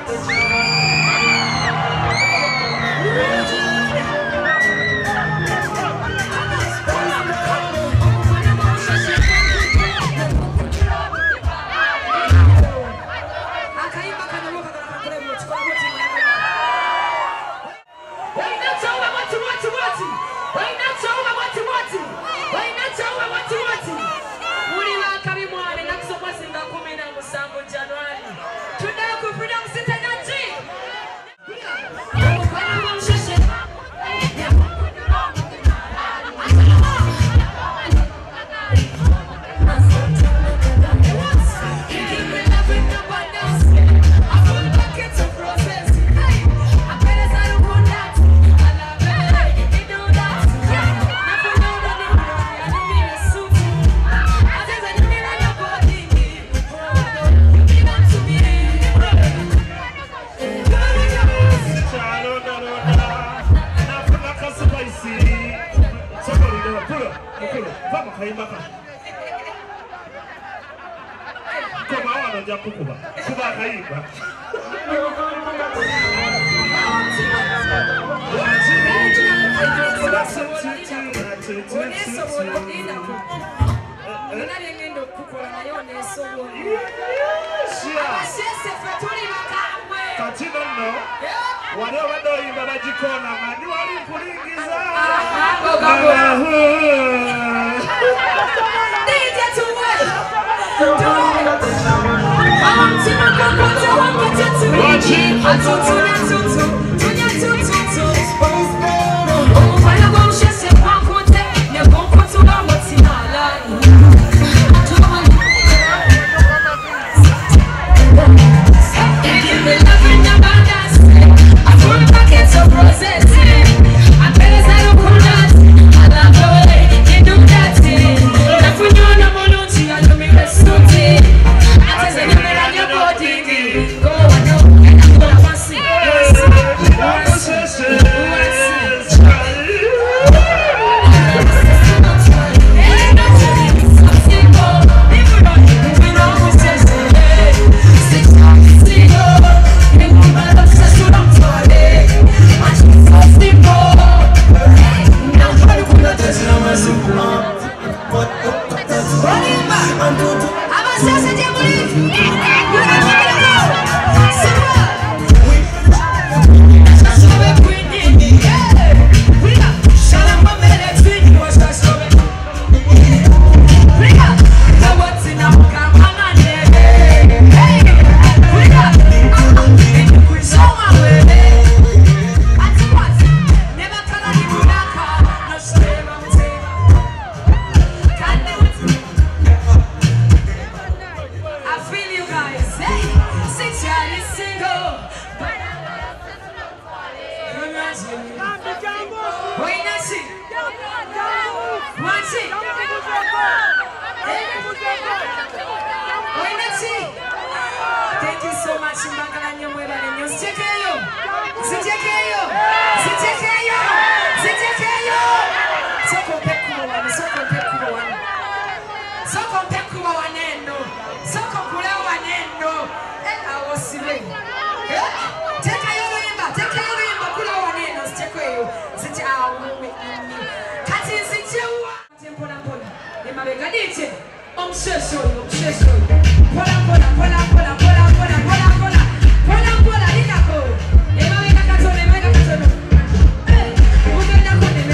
Pola,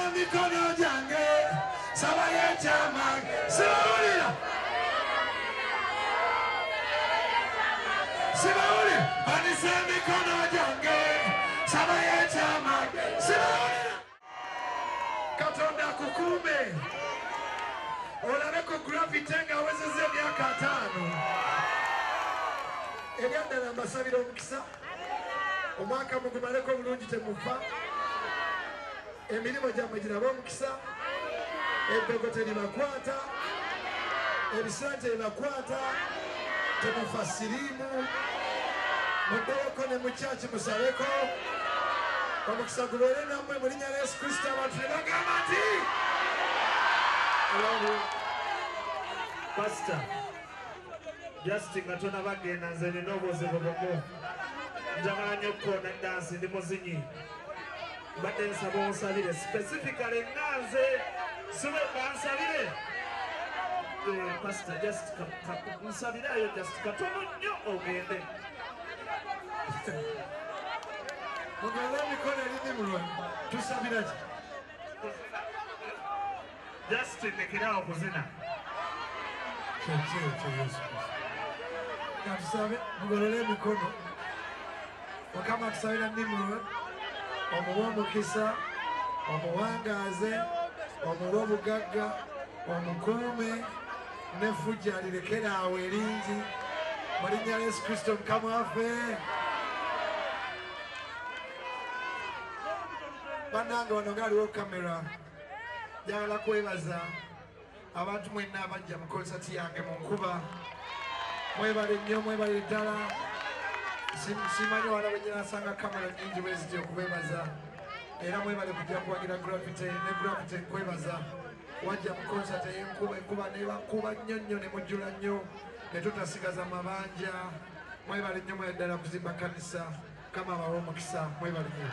mikono jange sabaye chama sibaulira sibaulira banise mikono jange sabaye chama sibaulira Katonda kukume olaleko gravity nga wezeze myaka 5 ebyadala mbasabira omukisa omwaka mugumaleko bulungi temufa emirimu gyammwe giraba omukisa ebbogo teribakwata ebisente bibakwata temufa siriimu muddeyeko ne mu kyaki musaleko omukisa gubeere nammwe mu linnya lya Yesu Kristo abantu ne bagamba nti Pastor just nga tonabagenda nze nina obuzibu bumu njagala nnyo okukona dansi ndi muzinyi badde nsaba onsabire specifically nga nze sibe bansabire Pastor just nsabirayo just katono nnyo ogende mugala emikono erindi mulwa tusabira ki just nekerawo kuzina katusabe mugolole emikono Mukama atusabira nnimulwe omuwe omukisa omuwangaaze omuwe obugagga omukuume n'effujja lirekere awo eringi mu linnya lya Yesu Kristo Mukama waffe bannange wano ngaaliwo kamera njagala kwebaza abantu mwenna abajja mu konsati yange mu nkuba mwebale nnyo mwebale ddala simanyi wala bwenyinasanga kamera nyingi bwezitya okubebaza era mwebale kujja kuwagira gravity ne gravity nkwebaza wajja mu konsati ey'enkuba enkuba nebakuba nnyo nnyo ne mujjula nnyo ne tutasigaza mabanja mwebale nnyo mwebale ddala kuzimba kanisa Mukama abawe omukisa mwebale nnyo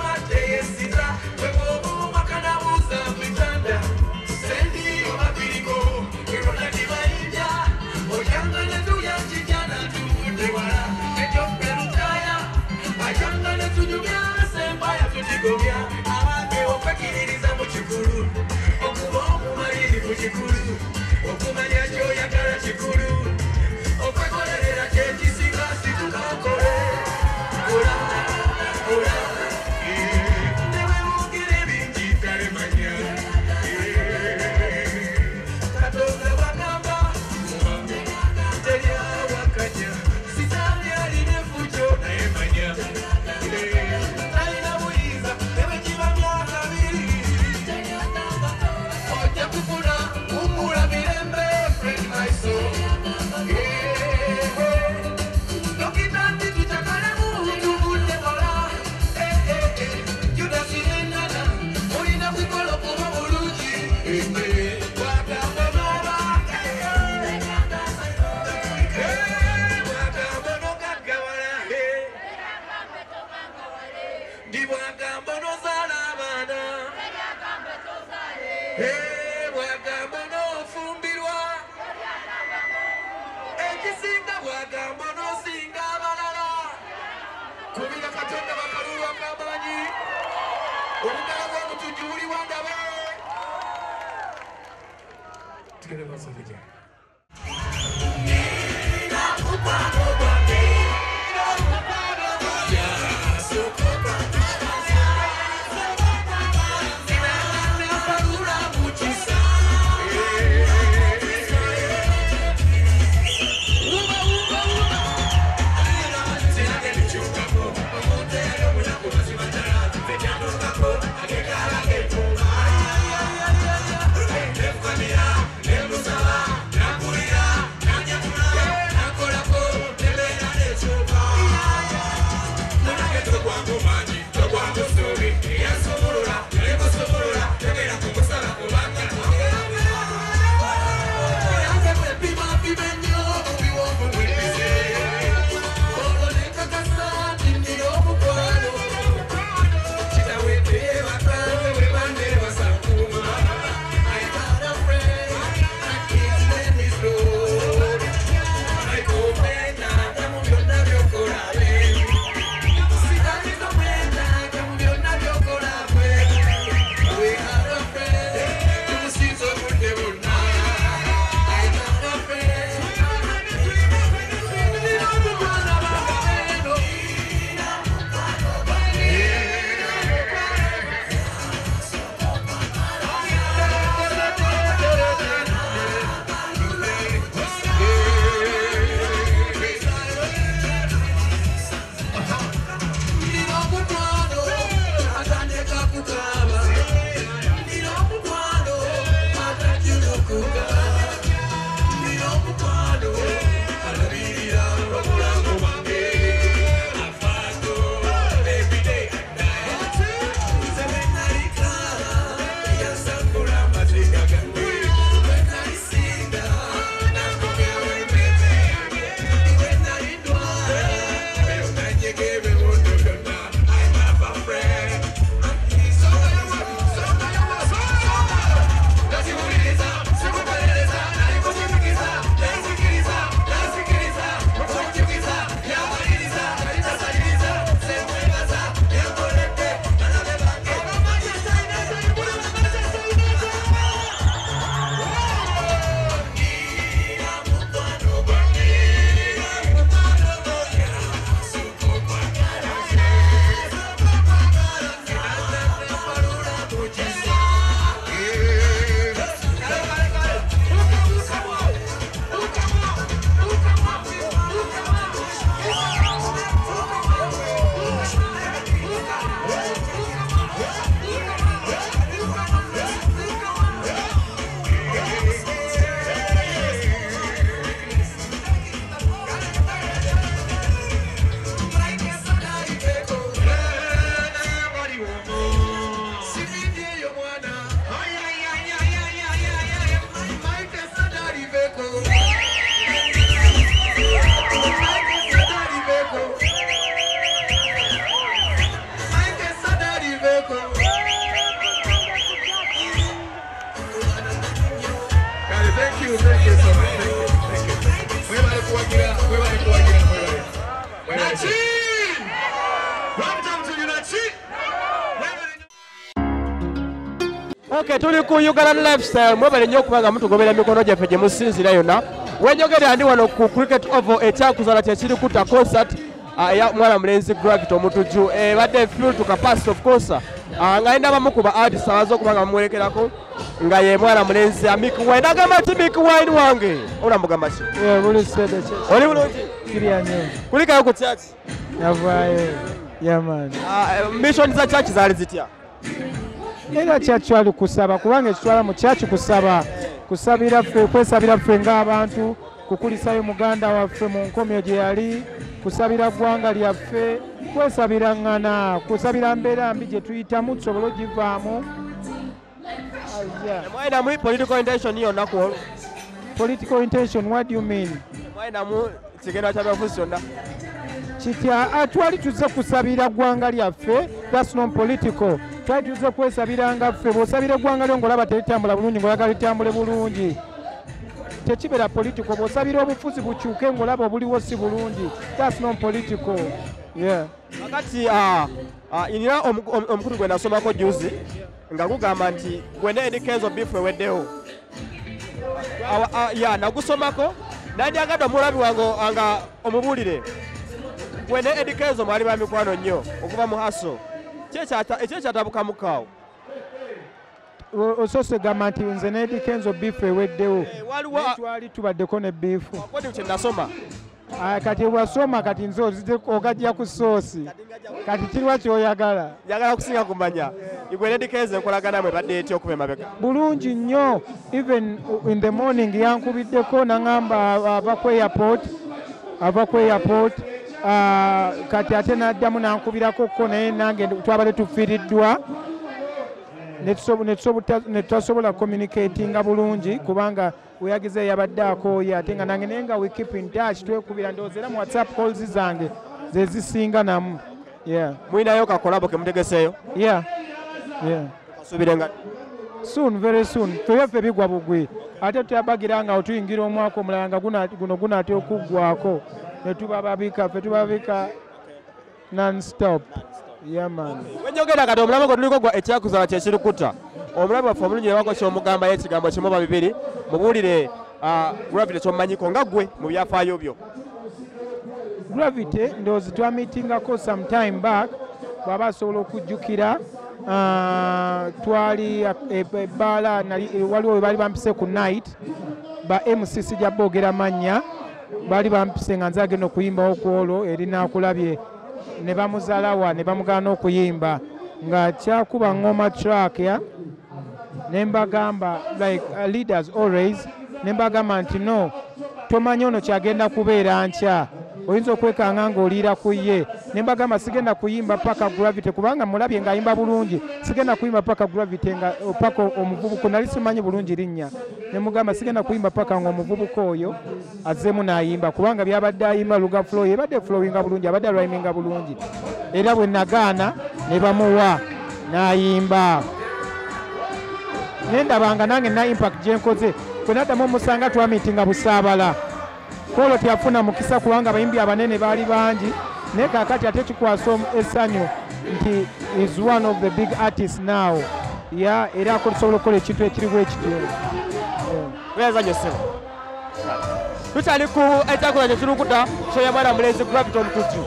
Sendi o mapiriko kubira katonda bakalulu akamanyi olugala bw'okutujjuulibwa ndabe tugere basabija Okay, tuli ku Ugalan Lifestyle mwebale nnyo okubanga mutugobera emikono gyaffe gye musinzira yonna. Wenjogerera ndi wano ku Cricket Oval ekyakuzala kyekiri kutta concert eya mwana mulenzi Gravity Omutuju. Badde field to capacity of course. Nga ndabamu ku ba artists abaza okubanga mumwerekerako nga ye mwana mulenzi Mick Wine. Nagamba ti Mick Wine wange. Olambugamba ki? Buli sede ki? Oli bulungi? Kiriya nnyo. Kulikayo ku church? Yavaayo. Yeah man. Mission za church zaali zitya? Era kyali kusaba kubanga ekitwala mu kyaki kusabira ffe kwesabira ffe ng'abantu kukulisayo muganda waffe mu nkomyo gye yali kusabira ggwanga lyaffe kwesabira ŋŋana kusabira mbeera mbi gye tuyitamu tusobole ogivaamu. Mwayinamu political intention yonna ku olwo? Political intention, what do you mean? Mwayinamu kigenda kyabyafuzi kyonna? Kitya twali tuzze kusabira ggwanga lyaffe, that's non political. Twali tuzze kwesabiranga ffe, bw'osabira eggwanga lyo ng'olaba teritambula bulungi ng'oyagala litambule bulungi. Tekibeera political, bw'osabira obufuzi bukyuke ng'olaba obuliwo si bulungi, that's non political. Yeah. Akati inira omukulu gwe nasomako juzi nga gugamba nti gwe ne Eddie Kenzo beef eweddewo. Ya nagusomako nandiyagadde omulabi wange nga omubuulire gwe ne Eddie Kenzo mwali ba mikwano nnyo okuva mu haso ekyekyatabukamukaawo. Osoose gamba nti nze ne Eddie Kenzo beef eweddewo twali tubaddeko ne beef. Kodi kye nasoma kati bwasoma kati nze ogajja ku soosi kati kirwa kyoyagala. Njagala kusinga kumanya igwe ne Eddie Kenzo enkolagana mwe badde etya okuba emabega. Bulungi nnyo, even in the morning yankubiddeko naŋŋamba ava ku airport kati ate n'addamu nankubirako ko naye nange twabadde tufiiriddwa ne tutasobola communicatinga bulungi kubanga weyagize yabadde akooye ate nga nange naye nga we keep in touch twekubira ndowooza era mu WhatsApp calls zange ze zisinga namu. Mulinayo kakolabo ke mutegeseeyo? Kasuubirenga soon, very soon. Tuyaffe bigwa bugwi ate tutabagira nga otuyingira omwaka omulala nga guno gunaatera okuggwako ne tubabika non-stop. Yeah, man. Wenjogera kati omulamu gwe tuliko gwa ekyakuzala kyekirikuta omulamu waffe omulungi newako kyomugamba ekigambo kimu oba bibiri mubuulire Gravity kyomumanyiko nga ggwe mu byafaayo byo. Gravity ndowooza twamitingako some time back bw'aba asobola okujjukira twali ebbaala waliwo we baali bampise ku night ba MCC gya boogera mannya baali bampise nga nze agenda okuyimbawo ku olwo erinaakulabye ne bamuzalawa ne bamugana okuyimba nga kyakuba ngoma track ya ne mbagamba like leaders always ne mbagamba nti no tomanyi ono kyagenda kubeera nkya oyinza okwekanga ng'oliira ku ye ne mbagamba sigenda kuyimba paka Gravity kubanga mulabye ng'ayimba bulungi sigenda kuyimba paka Gravity nga paka omuvubuka nali simanyi bulungi linnya ne mugamba sigenda kuyimba paka ng'omuvubuka oyo azzeemu n'ayimba kubanga byabadde ayimba luga flow yabadde flowinga bulungi abadde rhyminga bulungi era bwe nagaana ne bamuwa n'ayimba nendabanga nange na impact gye nkoze kwe naddamu omusanga twamitinga Busaabala Kolo teyafuna mukisa kubanga abayimbi abanene baali bangi naye kaakati ate kikwasa essanyu nti is one of the big artists now era akosobola okukola ekintu ekiriwo ekityo. Weza ssebo tukyali ku ekyakola kyekirukuta kyoya mwana mulenzi Gravity omututu.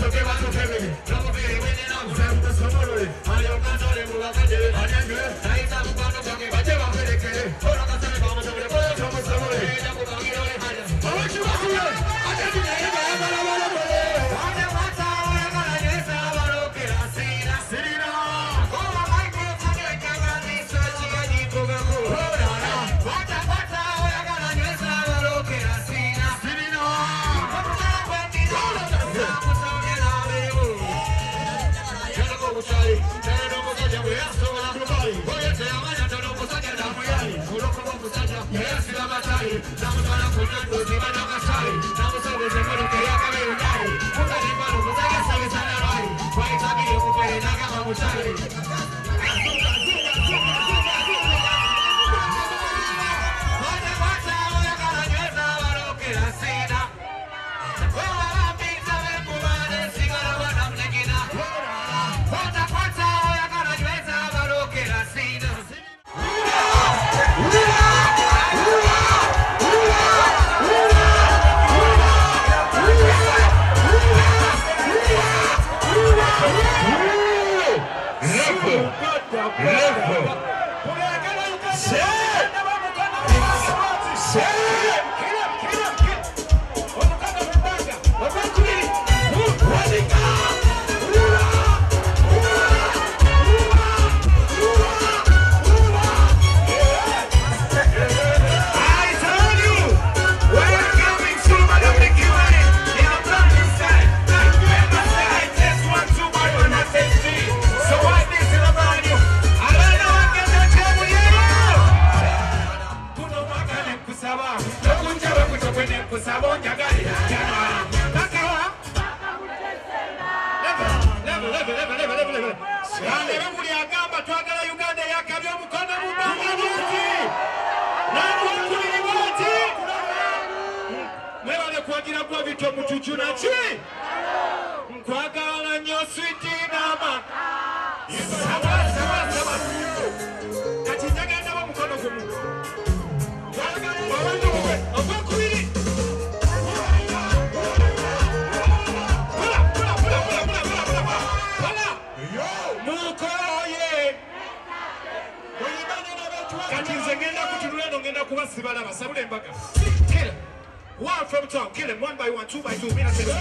One from town, kill him 1 by 1, 2 by 2, mina sebe.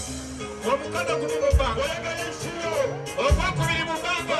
Omukanda kumubanga. Ogwa kubiri mubanga.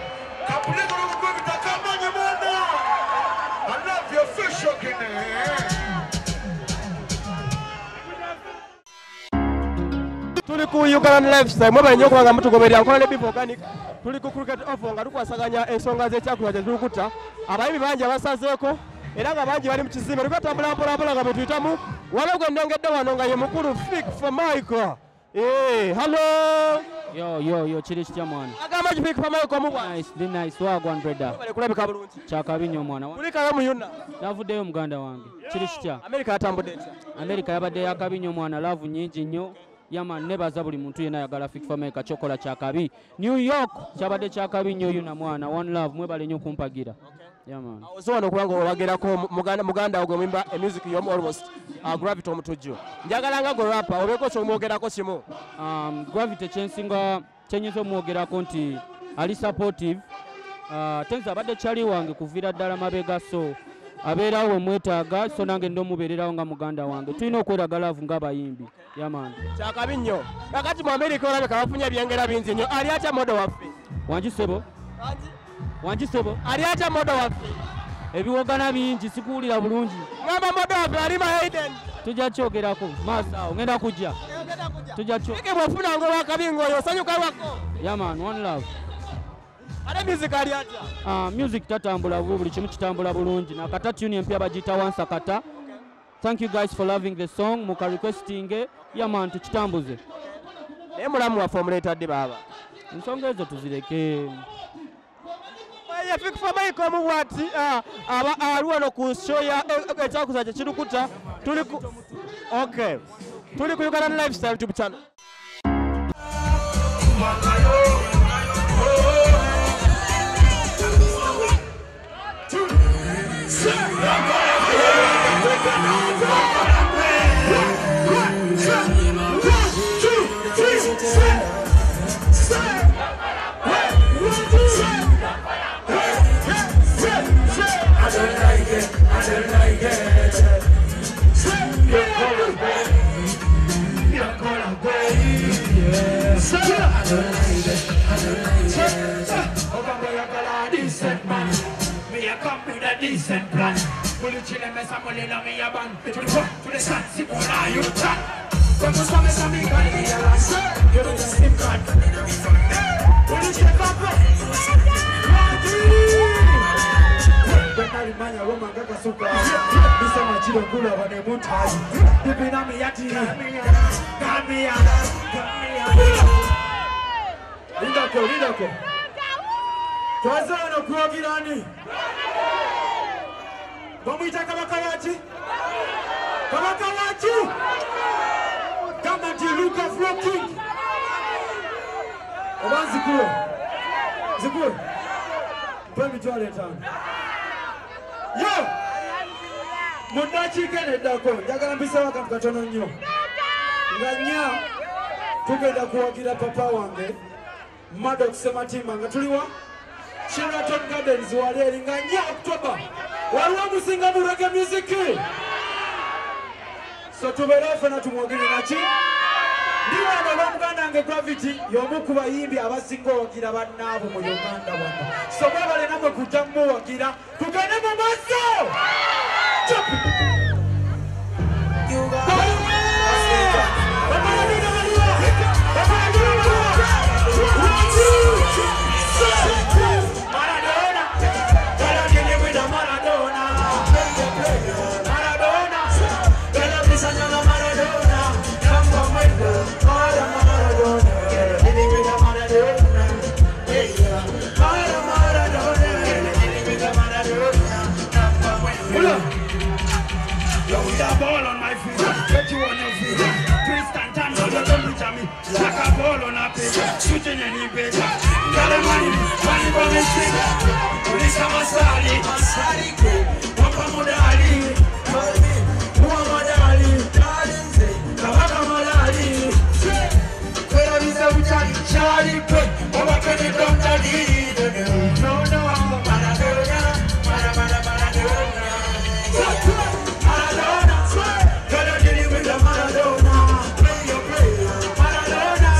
I love your fish hooking there. tuli ku Uganda Lifestyle mwebale nnyo kubanga mutugoberera nkola ne Beef Organic tuli ku Cricket Oval nga tukwasaganya ensonga z'ekyakulya kye tulukuta abayimbi bangi abasazeeko era nga bangi bali mu kizimbe tukatambula mpolampola nga betuyitamu wano gwe ndengedde wano nga ye mukulu Fik for Michael. Hello. Yo, chiri kitya mwana. Agamba Fik for Michael mu bwana. Nice wagwan brother. Bale kulabika bulungi. Kyakabi nnyo mwana. Kulikayo mu yonna. Navuddeyo muganda wange. Chiri kitya. America yatambudde etya. America yabadde yakabi nnyo mwana, love nyingi nnyo. Yaman nebaza buli muntu yenna ayagala Fik for Michael chokola kyakabi. New York kyabadde kyakabi nnyo yuna mwana. One love mwebale nnyo kumpagira. Yaman. Osobola okubanga owagerako muganda ogwo mwimba music y'omu almost Gravity omutujju. Njagala nga gwe rapper obeeko ky'omwogerako kimu. Gravity kyensinga kyenyinza omwogerako nti ali supportive. Tenza abadde kyali wange kuviira ddala mabega so abeerawo we mwetaaga so nange ndomubeererawo nga muganda wange. Tulina okweraga laavu ng'abayimbi. Yaman. Kyakabi nnyo. Kakati mu America olabika bafunye ebyengera bingi nnyo. Ali atya modo waffe? Wanjisebo. Ali atya modo waffe? Ebiwogana bingi sikuwulira bulungi. Ngamba modo waffe ali Hayden. Tujja kyogerako. Maasawo ngenda kujja. Tujja kyo. Eke bwofuna ng'owakabi ng'oyo osanyuka wako. Yaman, one love. Ale music ali atya? Music tatambula buli kimu kitambula bulungi. Nakata tune empya bagiyita Wansakata. Thank you guys for loving the song. Muka requesting. Yaman tukitambuze. Naye mulamu waffe omuleetadde baaba. Ensonga ezo tuzireke. Fik for Michael mu bwati ali wano ku show ya ekyakusa kye kirukuta tuli ku Uganda Lifestyle YouTube channel. Decent plan. Will you chill and mess up on me a band? To the front, to the side, see what are you trying? Come to some mess up me, got it here, I say. You're the same card. Will you check up? Bekari manya Roma Gaga Suka. Bisa machilo kula wane mutaji. Dipina mi yati. Kamia. Lidako. Twazana kuwa girani. Bamuita Kabakawachi? Kama Tiluka Floking. Oban Zikuro. Pemi tuwale tano. Yo! Mundachi kene dako. Jagala mbisa waka mkatono nyo. Nganya. Tukenda kuwagira papa wange. Maddox Sematimba. Ngatuliwa? Sheraton Gardens wale nganya October. Waliwa musinga mu reggae music. So tuberefe na tumwogere nachi. Ndiwa ndo muganda nge Gravity yomu ku bayimbi abasinga wagira bannabo mu Uganda wano. So babale namwe kutambo wagira tugende mu maso. Shooting any bitch, got a money from the street. Police are Masali, Papa Modali, Muhammad Ali, Kabaka Modali, where is the Charlie Pitt, Papa Kenny Dom no, Maradona, gotta get it with the Maradona, play your Maradona.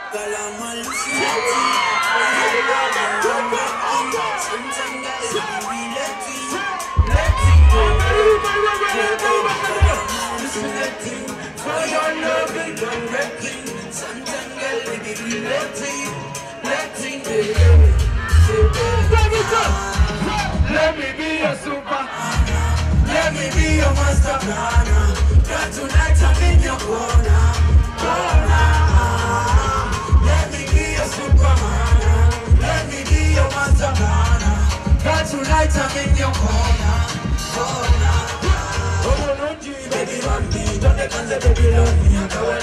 Let me be your super. Let me be your master planner. But tonight I'm in your corner. Let me be your superman. Let me be your master planner. But tonight I'm in your corner. Oh no, baby, run me. Don't let me baby run me. I'm going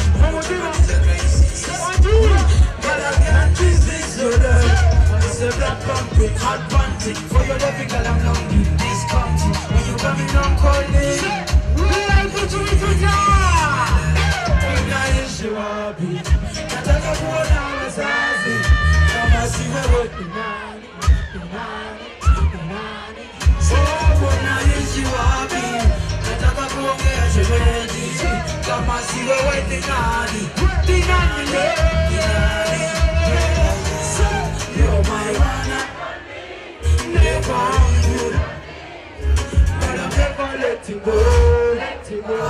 but I can't resist your love. It's a black pumping, hot panting. For your love, girl, I'm lonely. This country, when you coming on calling, we like to do it with ya. When I is your hobby, nataka kuona wazazi. Kama siwe wote nani. So when I is your hobby, nataka kuongea shemeji. Kama siwe wote nani. You're my runner, never good, but I'll never let you go, let you go.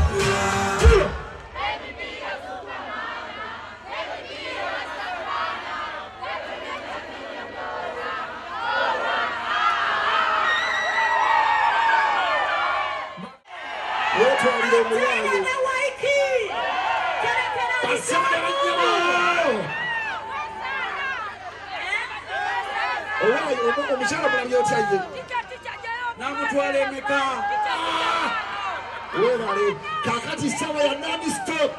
Let me be your superman, let me be your superman, let me be your kakati sawa ya nani stop.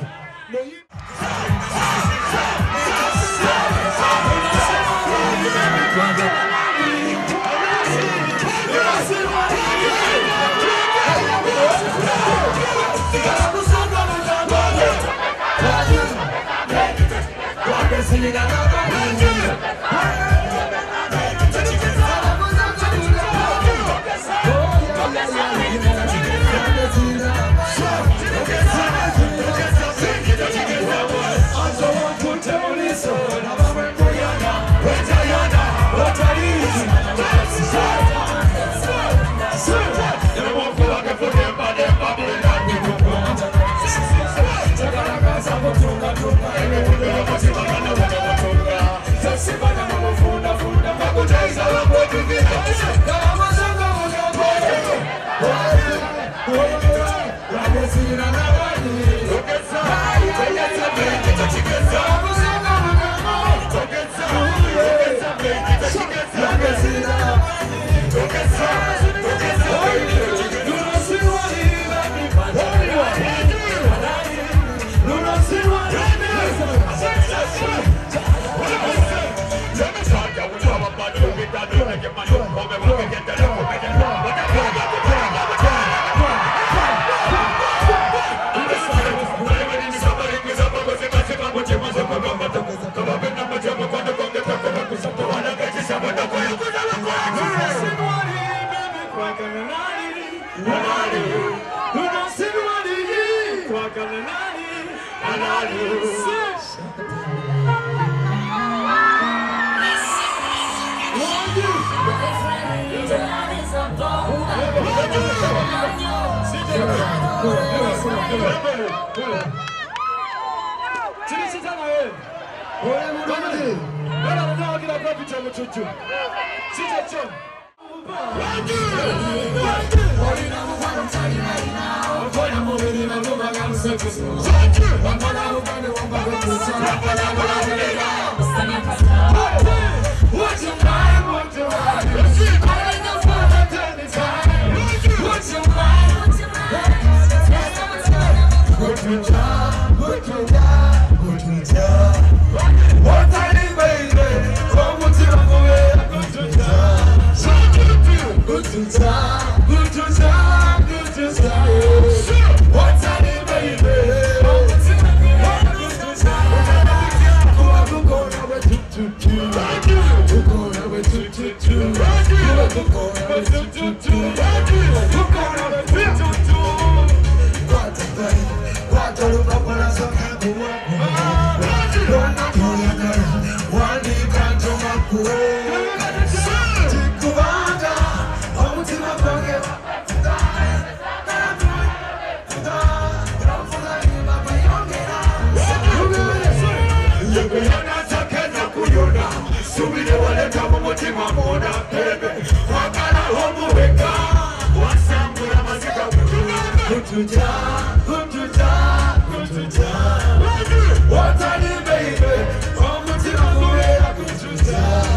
Don't kutuja, kutuja, kutuja. Watani baby, omutima gubera kutuja.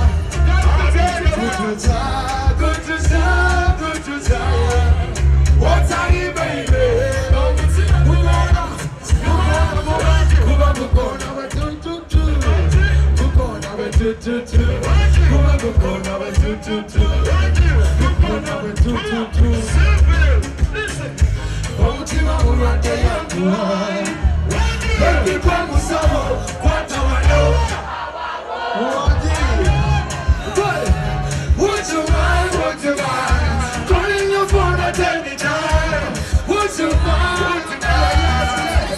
Kutuja, kutuja, kutuja. Watani baby, omutima gubera kuba gukona batututu. Gukona batututu. Kuba gukona batututu. Gukona batututu. Omutima mulwadde yanguwa. Baby kwangu sawa, kwata wano. Would you mind, would you mind? Calling your phone at any time. Would you mind, would you mind?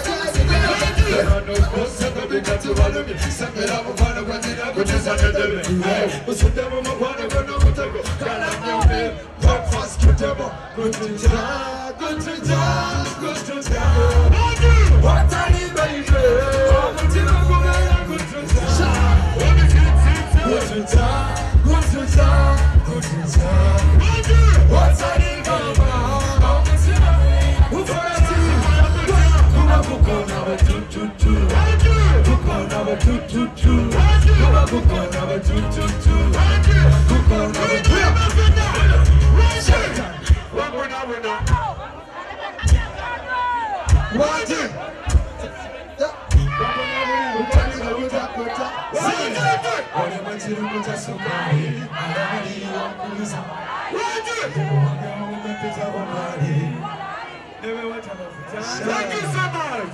Thank you so much.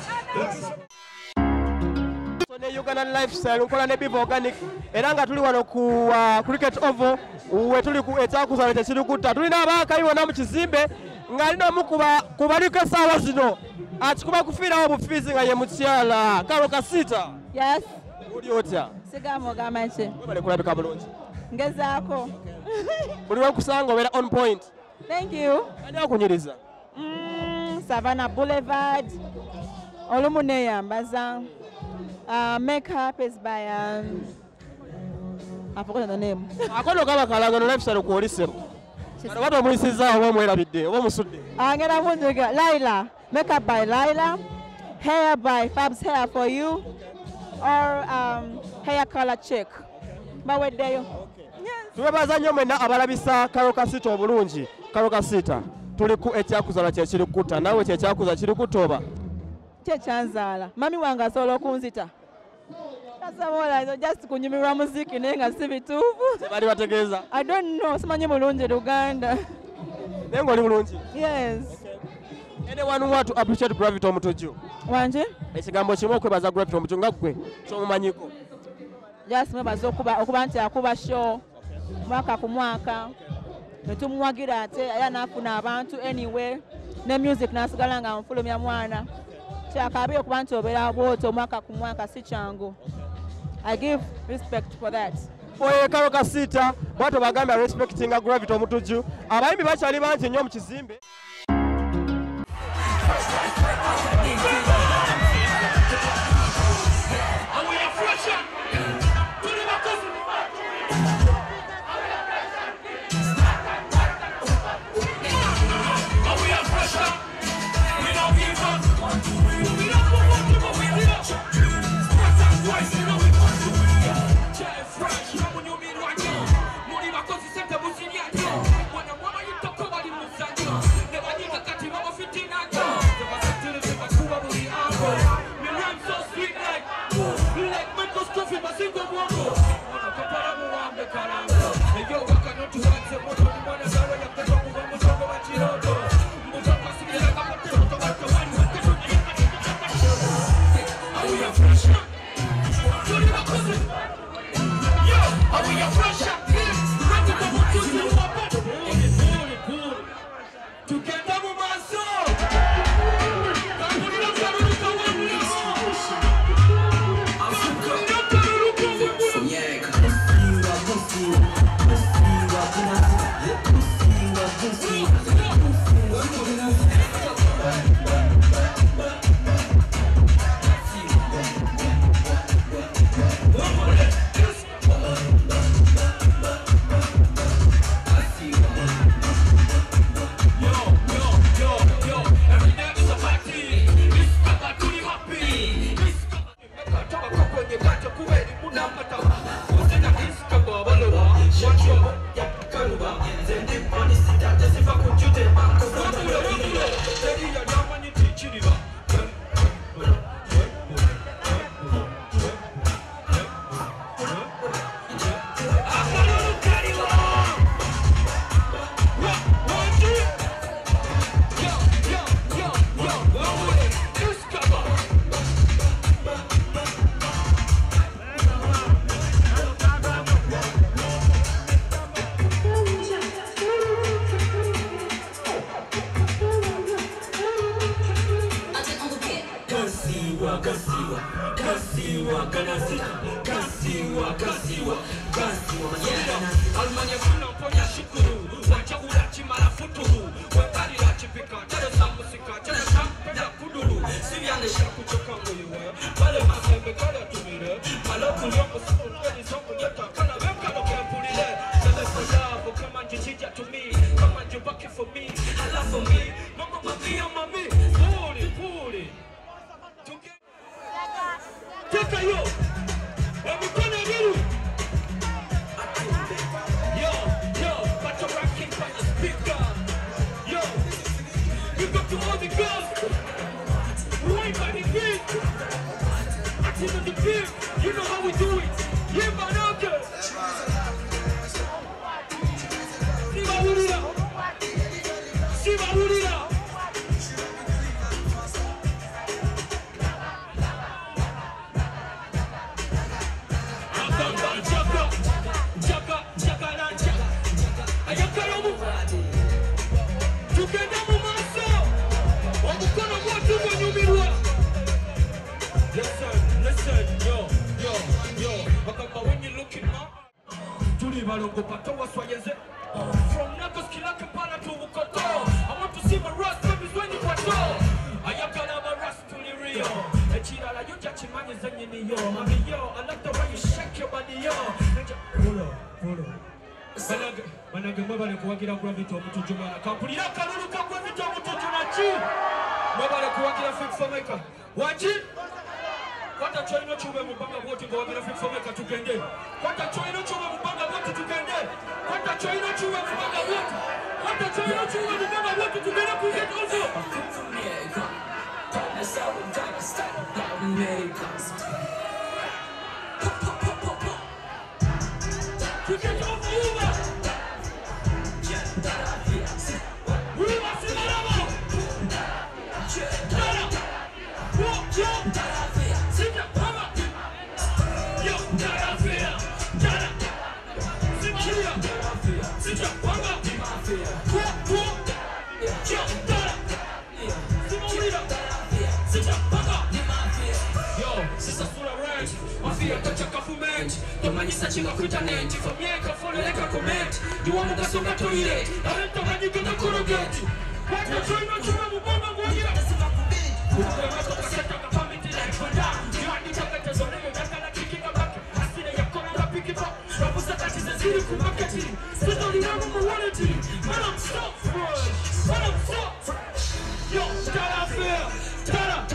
So ne Uganda Lifestyle nkola ne Biva Organic era nga tuli wano ku Cricket Oval we tuli ku ekyakuzaala kyekiri kutta tulina abaakali wonna mu kizimbe nga alina omu ku baliko essaawa zino akikuba kufiirawo bufiizi nga ye mukyala Karo Kasita. Yes. Uli otya? Sigama ogamba ki? Webale kulabika bulungi. Ngezaako. Buli lwekusanga obeera on point. Thank you. Ani akunyiriza? Savannah Boulevard. Olumu neeyambaza. Makeup is by I forgot the name. Akono kaba kalagano Lifestyle kuolisero. Watu omuyisizaawo oba omwerabidde oba omusudde. Ngenda munziga Laila. Makeup by Laila. Hair by Fab's Hair for You. Or hair color check. Baweddeyo. Twebaza nnyo mwenna abalabisa Karo Kasita obulungi. Karo Kasita tuli ku ekyakuzaala kyekiri kutta naawe kyekyakuza kiri kutta oba? Kyekyanzaala. Mami wange asobola okunzita. Tasobola just kunyumirwa muziki naye nga si bituufu. Tebali bategeeza? I don't know. Simanyi bulungi Luganda. Naye ng'oli bulungi? Yes. Anyone want to appreciate Gravity Omutuju? Wanje? Ekigambo kimu okwebaza Gravity Omutuju nga ggwe ky'omumanyiko. Just mwebaza okuba nti akuba show mwaka ku mwaka. Ne tumuwagira ate era n'afuna abantu anyway ne music n'asigala nga nfulumya mwana. Kyakabi okuba nti obeera bw'otyo mwaka ku mwaka si kyangu. I give respect for that. Oye Karo Kasita bw'atyo bagambye respectinga Gravity Omutuju. Abayimbi bakyali bangi nnyo mu kizimbe. Muri bakozi sente muzirya nnyo, mwana mwaba yitoko bali muzanyo. wange bwatyo kubeeri munamatawa uzina isikaba baloba watyo kaluba nze ndi manisita teziva ku jute kuzamulemulo teriya namanyi tikiriba Almanya kuna mponya shukuru wachagula chimala futuru weparira chipika tada samusika tada sampeda kuduru siriane shaku chokango yewe pale masembe kala tumire maloku yongo sokoni zongo nyota kana weka no kempulile sebe for love come and jijija to me come and you back it for me I love for me mama mami pull it Take yo everybody do all the girls, right by the beat. Acting on the beat, you know how we do it. Yeah, man, okay. Siva Urira. Siva Urira. From Nagos Kilaka Para to Wukoto, I want to see my rust babies when you patrol. I am gonna have a rust to the Rio. A cheetah like you judging man is in yo. Mommy yo, I love the way you shake your body yo. Pull Manage mobile kuwagira gravity omutu jumana. Kampulira kalulu ka gravity omutu junachi. Mobile kuwagira fit for maker. Waji? Kwata choino chube mupanga wote ngo wagira fit for maker tukende. Kwata choino chube mupanga wote tukende. Kwata choino chube mupanga wote. Kwata choino chube mupanga wote tukende kuget also. That's how we gotta start that America. To get over. Tomanyisa chinga kuita neti Famieka foleleka comment Diwa muka songa toilet Arenta manyiga na korogeti Wata choino chuma mubamba mwangira Kukuwe mato kaseta kapamiti like Fonda Diwani takata zoneyo Yakala kiki kabaki Asine ya kona la piki pa Rabusa kati zaziri kumakati Sito liyangu mwaneti Man I'm so fresh Man I'm so fresh Yo, tada fair Tada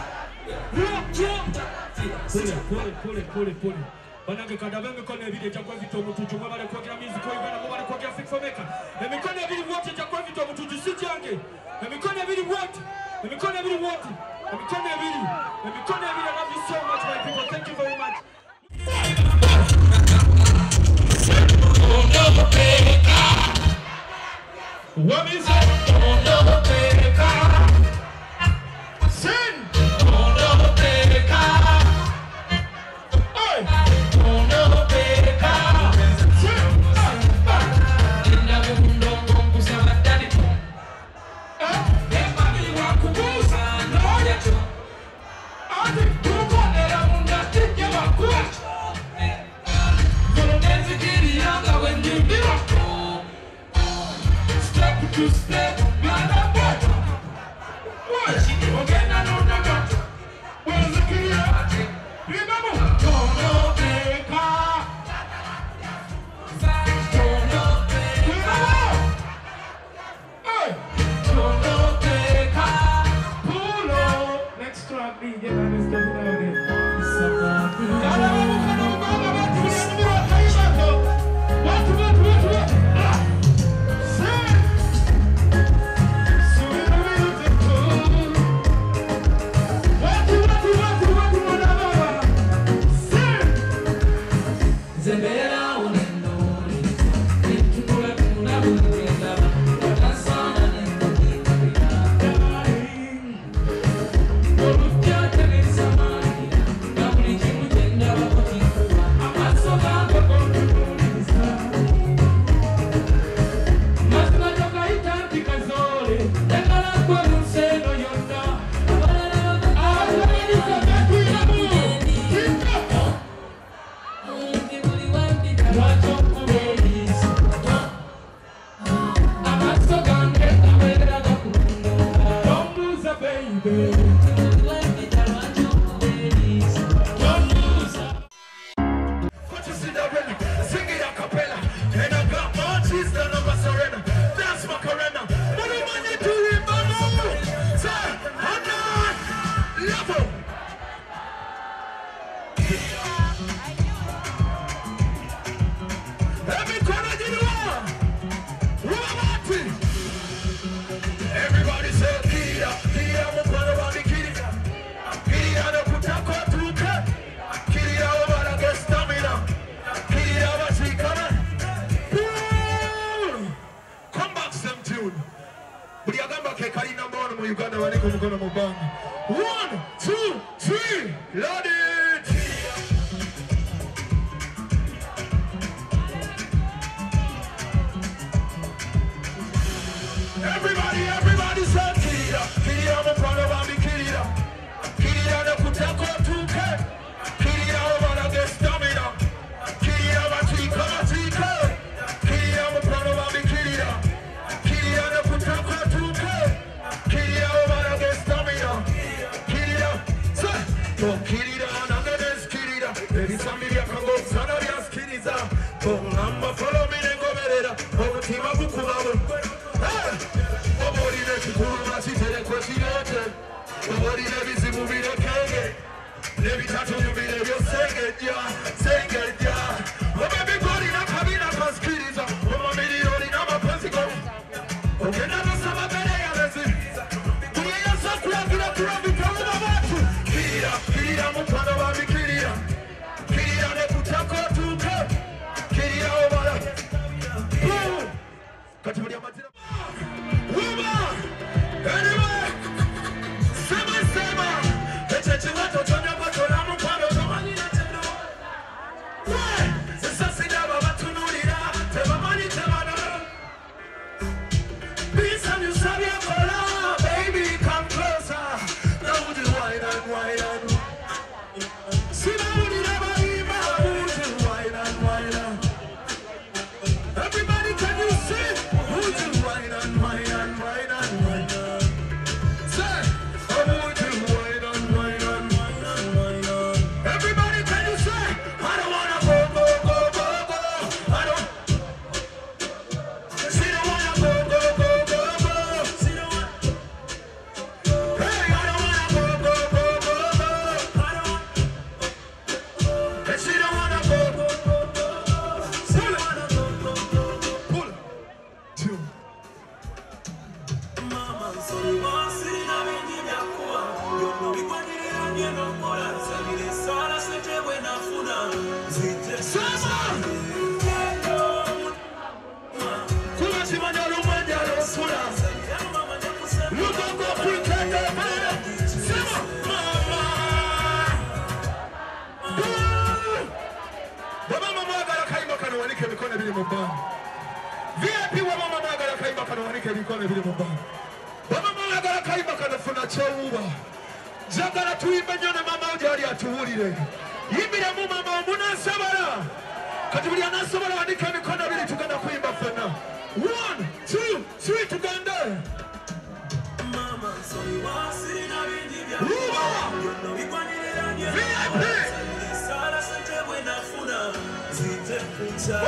Pull it Banange kadave mikono ebiri chakwa vito mutuju mwabale kwa kila music kwa ibana mwabale kwa kila fix for maker mikono ebiri wote chakwa vito mutuju siti yange mikono ebiri wote mikono ebiri wote mikono ebiri I love you so much my people thank you very much What is it? Sing to stay. Waniko mukono mubanga. 1, 2, 3, load it! Everybody say Kirira, Kirira mukono bambi Kirira. Kirira ne kutako tuke. Kirira obana ge stamina. Kirira batika. Kirira mukono bambi Kirira. Kirira ne kutako tuke. Kirira obana ge stamina. Kirira, say, oh Kirira nangenes Kirira. Baby familia kango sanarias Kirira. Oh namba follow me ne goberera. Oh tima bukubabu. Nobody never see me the kege. Never touch you be the real sing it, yeah. Oh baby, body na kabina paskiriza. Oh mami di rodi na mapasiko. Okay, na sama bere ya lezi. Kuya ya sakura kila bikawu babatu. Kirira mupano wa mikirira. Kirira ne kutako tuke. Kirira obala. Katibuli ya matira. Woman, anyway. VIP wa mama magala kaiba kana wanike bikone bili mubanga. Mama magala kaiba kana funa chouba. Jagala tuimbe nyone mama ujali atuwulire. Yimbire mu mama munasabala. Kati buli anasabala wanike bikone bili tugenda kuimba fena. 1, 2, 3 tugende. Mama so wasi na bindi bya. Yono bikwanire ya. VIP. Sala sente bwena funa. Zite kucha.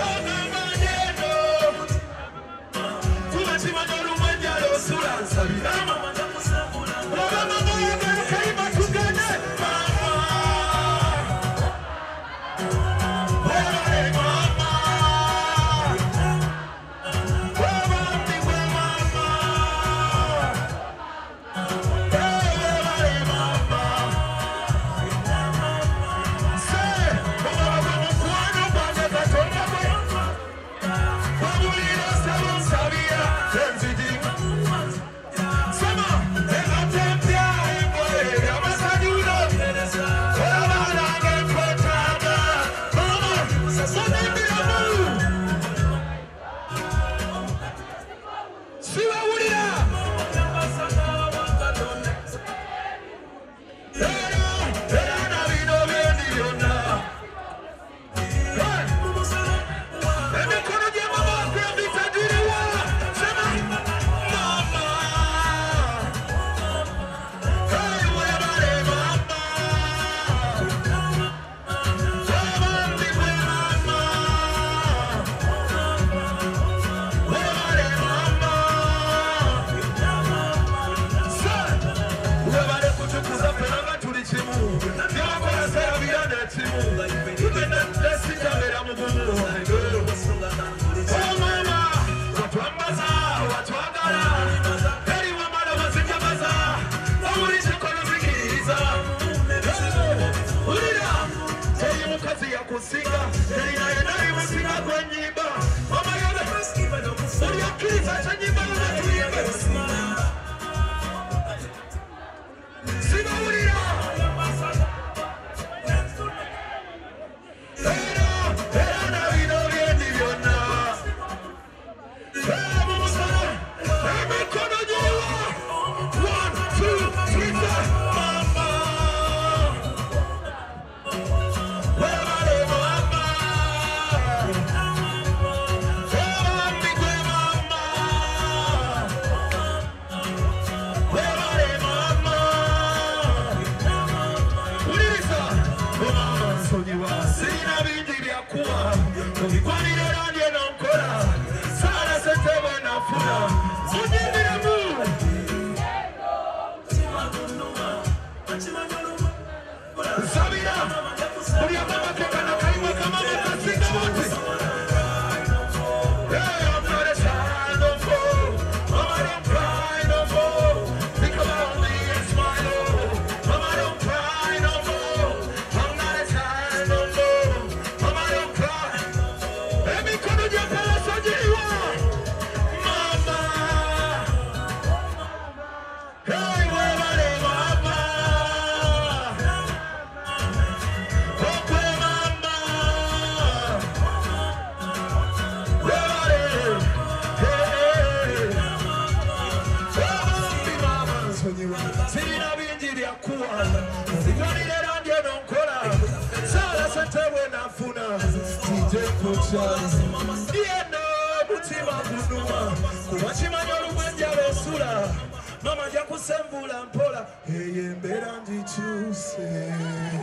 yakuwa mubigwanire randye nonkola sala setebwe nafuna munyindiremu sabira buli amama kekana kalimwe kamama kasinga boti Mama ja kusembula mpola eyembera ndichuse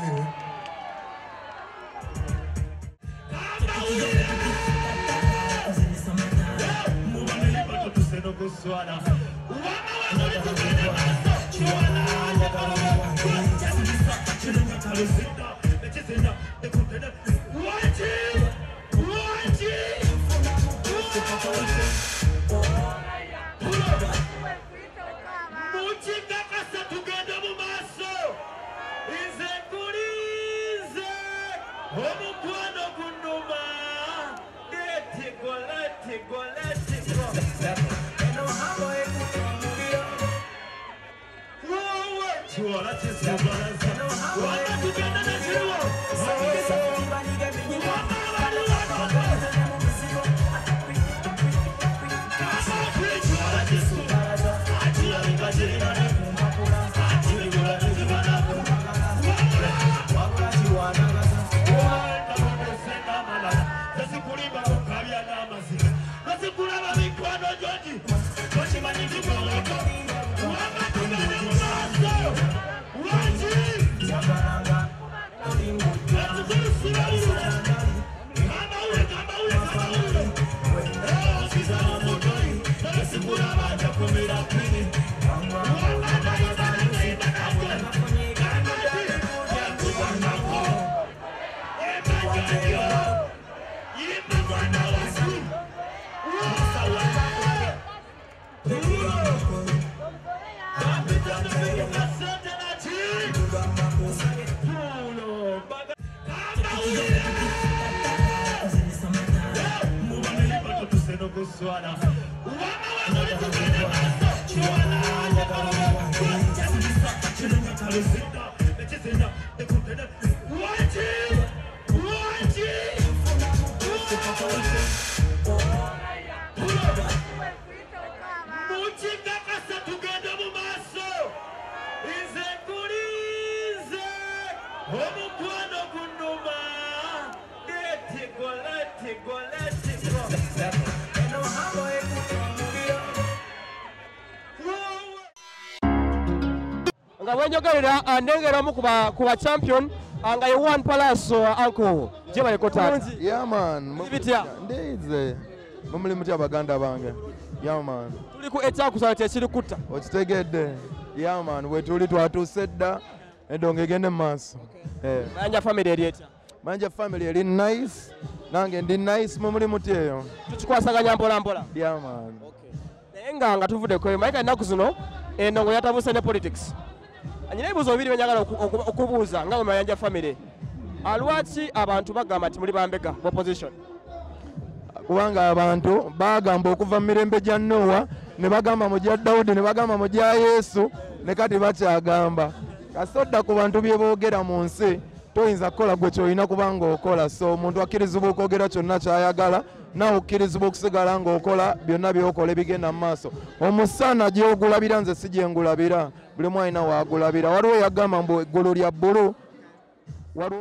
nga bwenjogerera ndengeramu ku ba champion nga ye One Palaso uncle je baliko tata. Yeah man. Bitya ndize mumuli mutya baganda bange. Yeah man. Tuli ku ekyakusala kyekiri kutta. Okitegedde. Yeah man, we tuli twatusedda edonge gende maaso. Manja family eri etya? Manja family eri nice. Nange ndi nice mumuli mutya eyo. Tukikwasaganya mpola mpola. Yeah man. Okay. Naye nga tuvudde ko Mike ennaku zino endongo yatabuse ne politics. Anyina ebibuuzo bibiri byenjagala okubuuza nga mu Mayanja family. Lwaki abantu bagamba nti muli bambega opposition? Kubanga abantu bagamba okuva mu mirembe gya Noah ne bagamba mu gya Dawudi ne bagamba mu gya Yesu ne kati bakyagamba. Kasodda ku bantu bye boogera mu nsi toyinza kukola gwe kyolina kubanga okola. So omuntu akkirizibwa okwogera kyonna ky'ayagala naawe okkirizibwa okusigala ng'okola byonna by'okola ebigenda mu maaso. Omusana gy'ogulabira nze si gye ngulabira, buli mwe alina waagulabira. Waliwo yagamba mbu eggulu lya bbulu, waliwo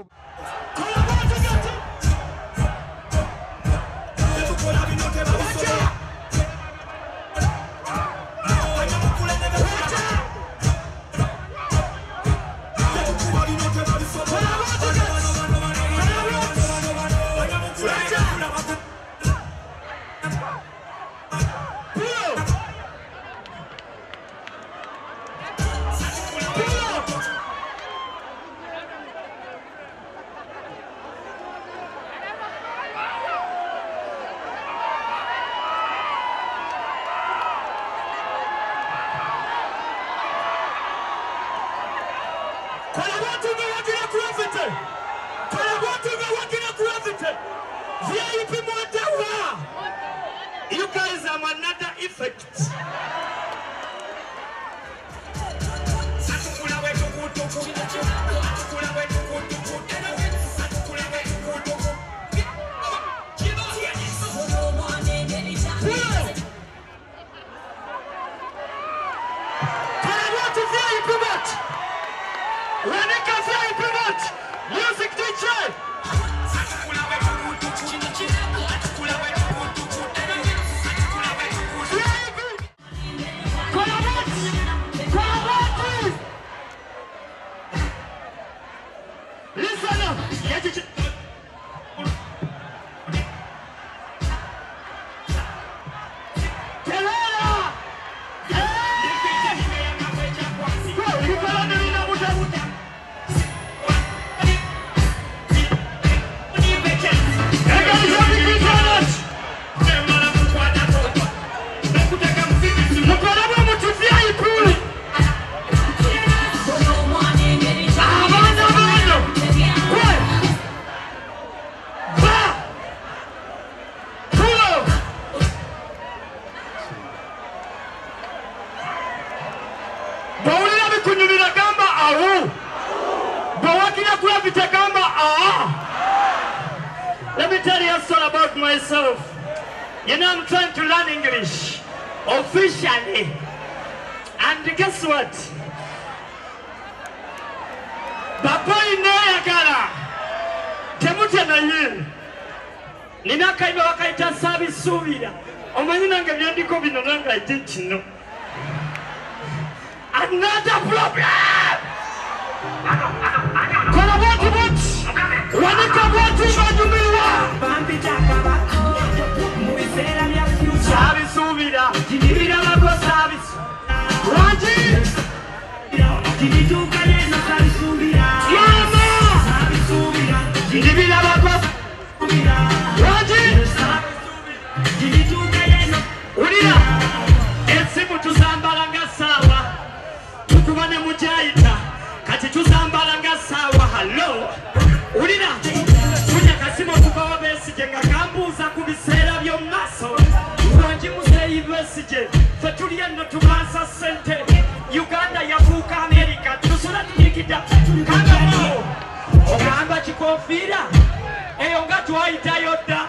You guys are another effect. Music DJ. Listen up. Let me tell you a story about myself. You know, I'm trying to learn English officially. And guess what? Baba inayagala temutia na yini ninaka ibe wakaita sabi subira omanyi nange byandiko bino nange I didn't know. Another problem. Kola watu wanika watu majumiwa bambi jakaba muisera ya future sabi subira jibira wako sabi waji jibiduka lena sabi subira mama sabi subira jibira wako subira waji sabi subira jibiduka lena ulira esimu tuzambalanga sawa tukubane mujaita kati tuzambalanga sawa hello ulira kuja kasimo kubawa besije ngakambuza kubisera byo maso wanji museyi besije fetulia no tumansa sente Uganda yafuka America tusula tunikida kangamo ogamba chikofira eyo ngatu aita yoda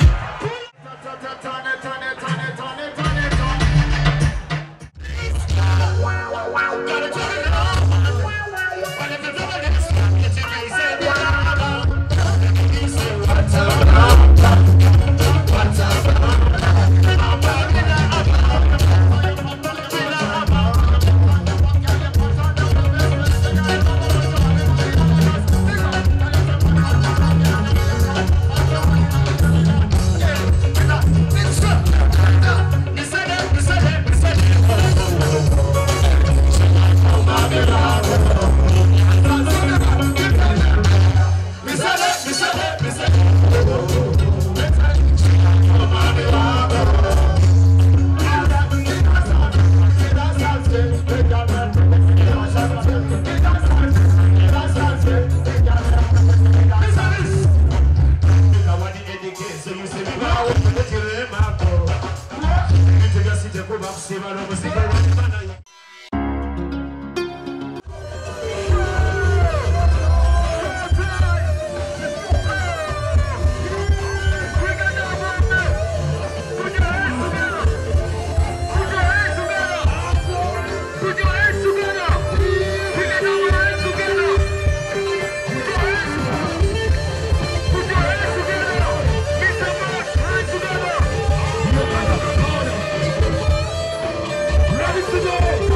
Ready to go!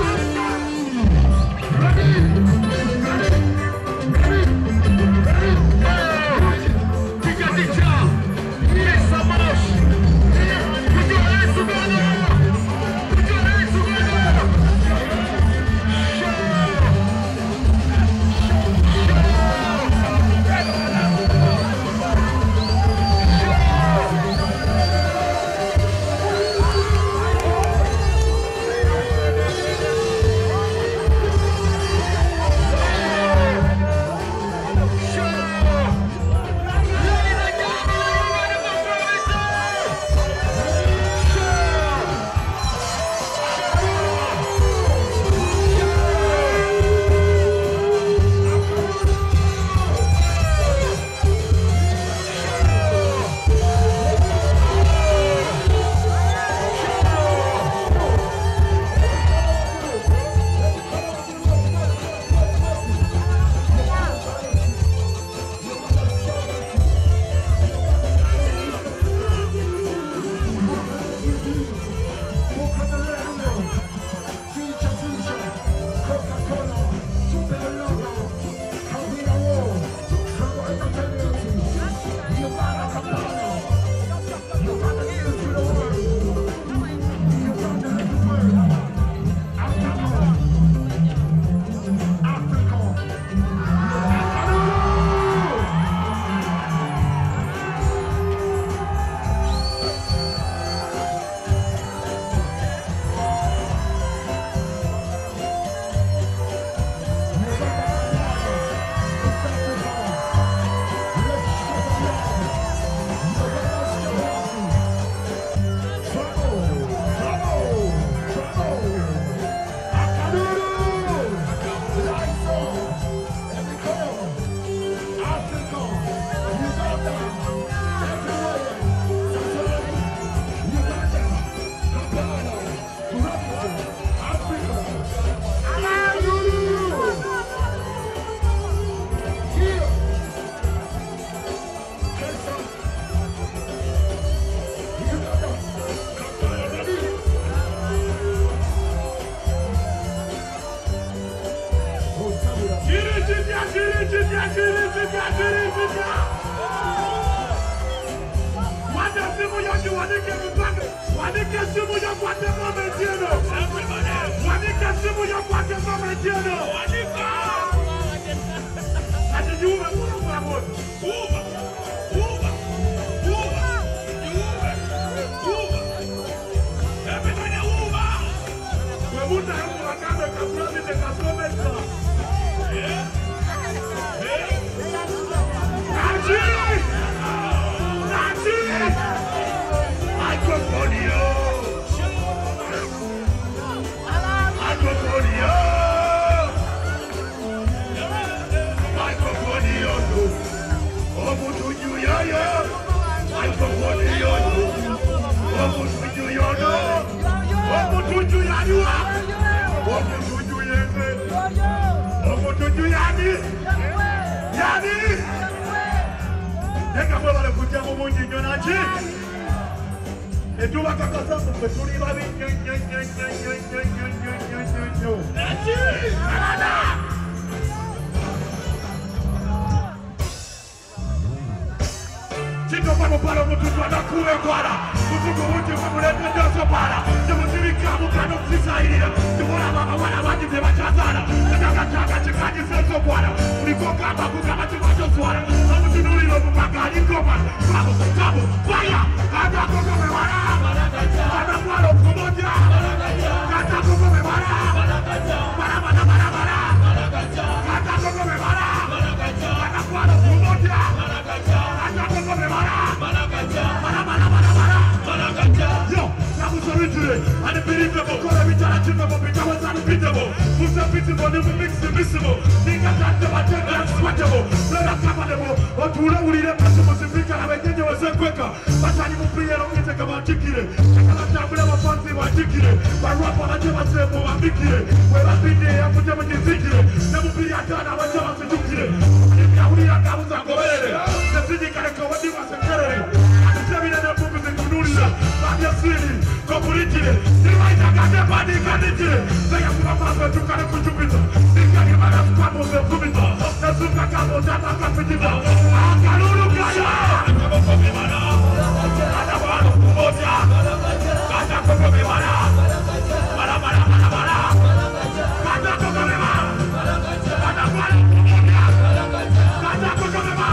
wanike mpaka wanike simu ya kwake mama Etieno. Wanike simu ya kwake mama Etieno. Ati nyuma kuna moto. Muda yangu wakanda kabla nite kasome sana. Nazi! Microphonio! Omutuju yaya! Microphonio! Omutuju yono! Omutuju yariwa! Omutuju yeze! Omutuju yani! Yani! Yeka mwe wale kutia mumunji nyonaji! Etuwa kakasa mfetuli babi nyo. Naji! Kanada! Chito pano palo mututu anakuwe kwara. Mutuku uti mwamulete ndoso para. Jumutiri kamu kano msisaidia. Jumura mama wana wajibe wachazana. Nataka chikaji seso kwara. Uliko kama kukama tumacho swara. Amutunuri lopu pakani koma. Kamu, fire. Kata koko mewara. Kata kwalo kumoja. Kata koko mewara. Bara. Kata koko mewara. Kata kwalo kumoja. Kata koko mewara. Yo, I'm sorry today. Unbelievable, call every time I think about it, I was unbeatable. Who's unbeatable, never mix the missable. Think I got the attack and sweatable. Let us come on the boat, or to know we didn't pass the most difficult. I think you was a quicker. But I didn't play along with a ticket. I cannot tell me about fancy my ticket. But rock on a German table, I'm big here. Well, I've been there, I'm German ticket. Never be a turn, I'm a German ticket. If I would have come to go there, the city can go what you was a carry. City, Comunitile, Divaita Gata Badi Ganitile, they have come up to Kanaku Jupiter, they can give us Cabo de Jupiter, the Suka Cabo Data Capita, Kalulu Kaya, Adabano Kumoja, Kata Kokomimana, Barabara, Kata Kokomima, Adabano Kumoja, Kata Kokomima,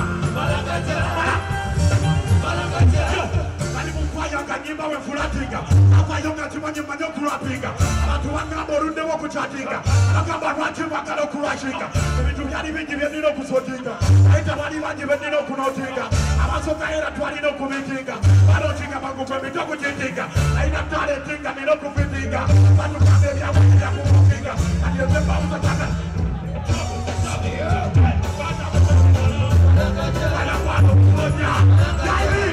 Kanyimba we fulatinga Afayonga chimanyi manyo kurapinga Abantu wangamba runde wo kuchatinga Akamba rwachi wakalo kurashinga Ebitu byali bingi byendino kusotinga Aita wali bangi bendino kunotinga Amasoka era twalino kubitinga Balotinga bagumbe mito kuchitinga Aina talentinga nino kufitinga Batu kambe bya wili ya kumotinga Adiyo zemba uzataka Alawano kumoja Yairi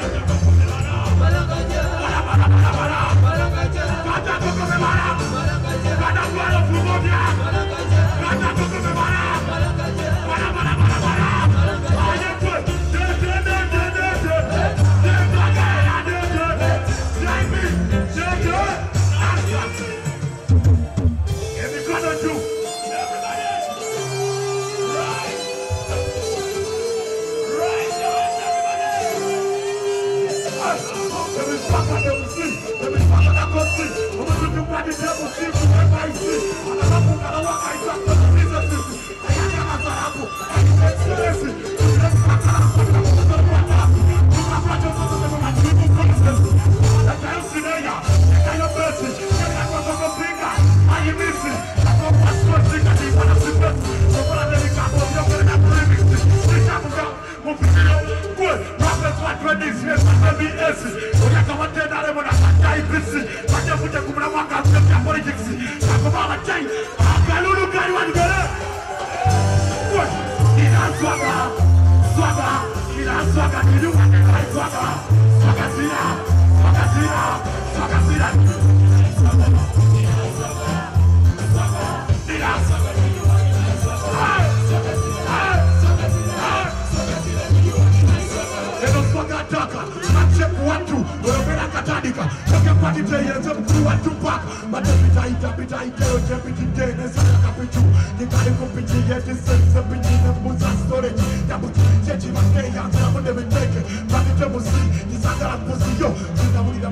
Yo,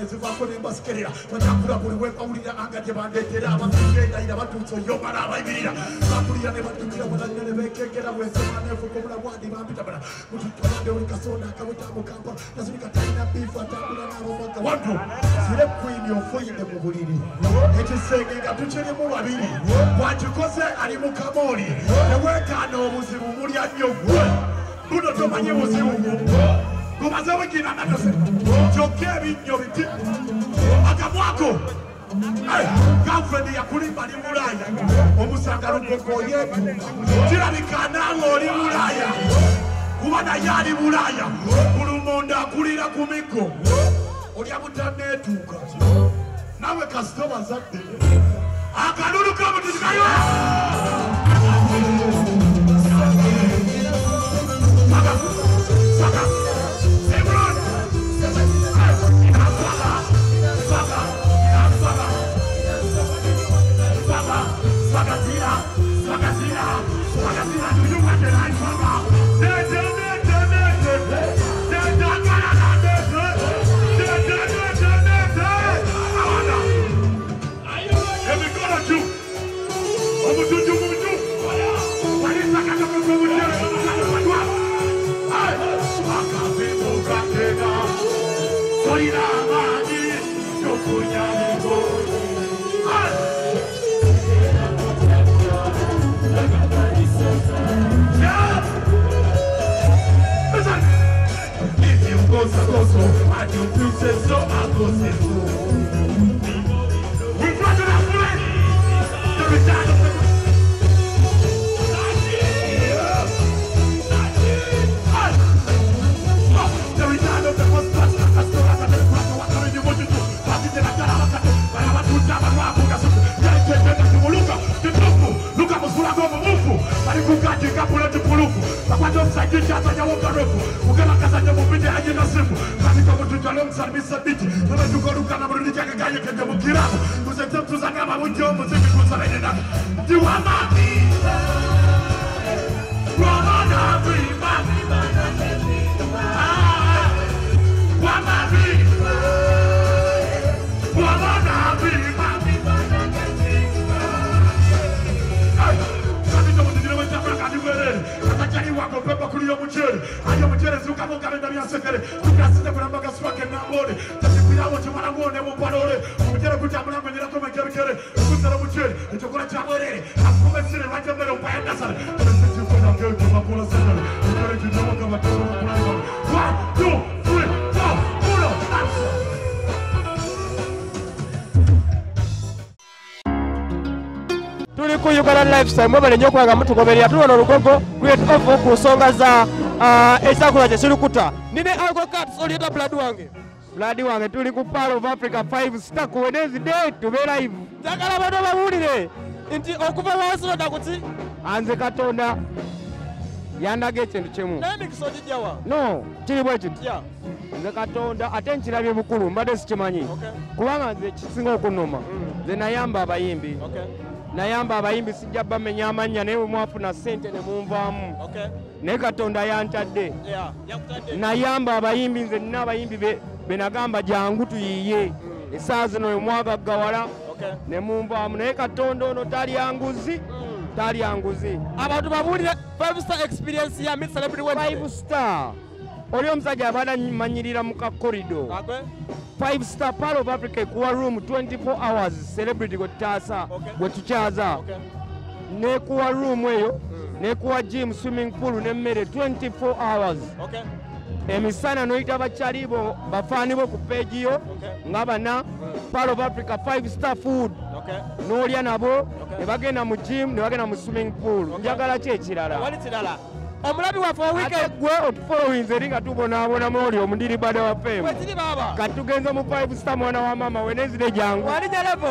zivaako ne mbasikerera batakula buli wekawulira anga gye bandeetera abagendayira batuusa oyomala abayibirira bakulira ne baddukira bwananya ne beekengera bwensoma neefuka obulabwandi bampitabala mututolande oli kasonda akaweta mukamba nazunika talina biifu atambula n'abomagga waddu sire kwini ofuyide mu buliri ekisenge nga tukirimu babiri bwakikoze ali mu kamooli neweekaana obuzibu mulya nnyo gwe buno tomanye buzibu gumaze wikina natose kyokka ebinnyo biti akamwako girlfriend yakulimba ali Bulaaya omusanga lugogoye kirabika naawe oli Bulaaya kuba naye ali Bulaaya bulumonda akulira ku migo olya butaneetuuka nawe kasito bazadde akalulu kamutikayo tuli ku Uganda Lifestyle mwebale nnyo okubanga mutugoberera tuli wano Olugogo Great Oval ku nsonga za ekyakula kye kirikuta nine Uncle Cats olieta Blood wange tuli ku Pearl of Africa 5 star ku Wednesday tube live njagala bano bawulire nti okuva wansi nodda kuti anze Katonda yandaga ekintu kimu naye mikiso gijjawa no kiri bwe kiti nze Katonda ate nkirabye bukulu mbadde sikimanyi kubanga nze kisinga okunnuma nze nayamba abayimbi nayamba abayimbi sijja bamenya amannya naye bwe mwafuna ssente ne munvaamu naye Katonda yantadde nayamba abayimbi nze nina abayimbi be nagamba jangu tuyiye essaawa zino we mwagaggawala ne munvaamu naye Katonda ono talyanguzi abantu babuulire 5-star experience ya Meet Celebrity Wednesday 5-star oli omusajja abadde manyirira mu kakorido 5-star Pearl of Africa ekuwa room 24 hours celebrity gwe tutaasa gwe tukyaza nekuwa room eyo nekuwa gym swimming pool n'emmere 24 hours emisana noyita bakyalibo bafaani bo ku peegi yo nga bana Pearl of Africa 5-star food n'olya nabo ne bagenda mu gym ne bagenda mu swimming pool njagala ki ekirala omulabi waffe owike gwe otufolowinze eri nga tubonaabonamu oli omundiribada wa femu kati tugenze mu 5-star mwana wa mama Wednesday jangu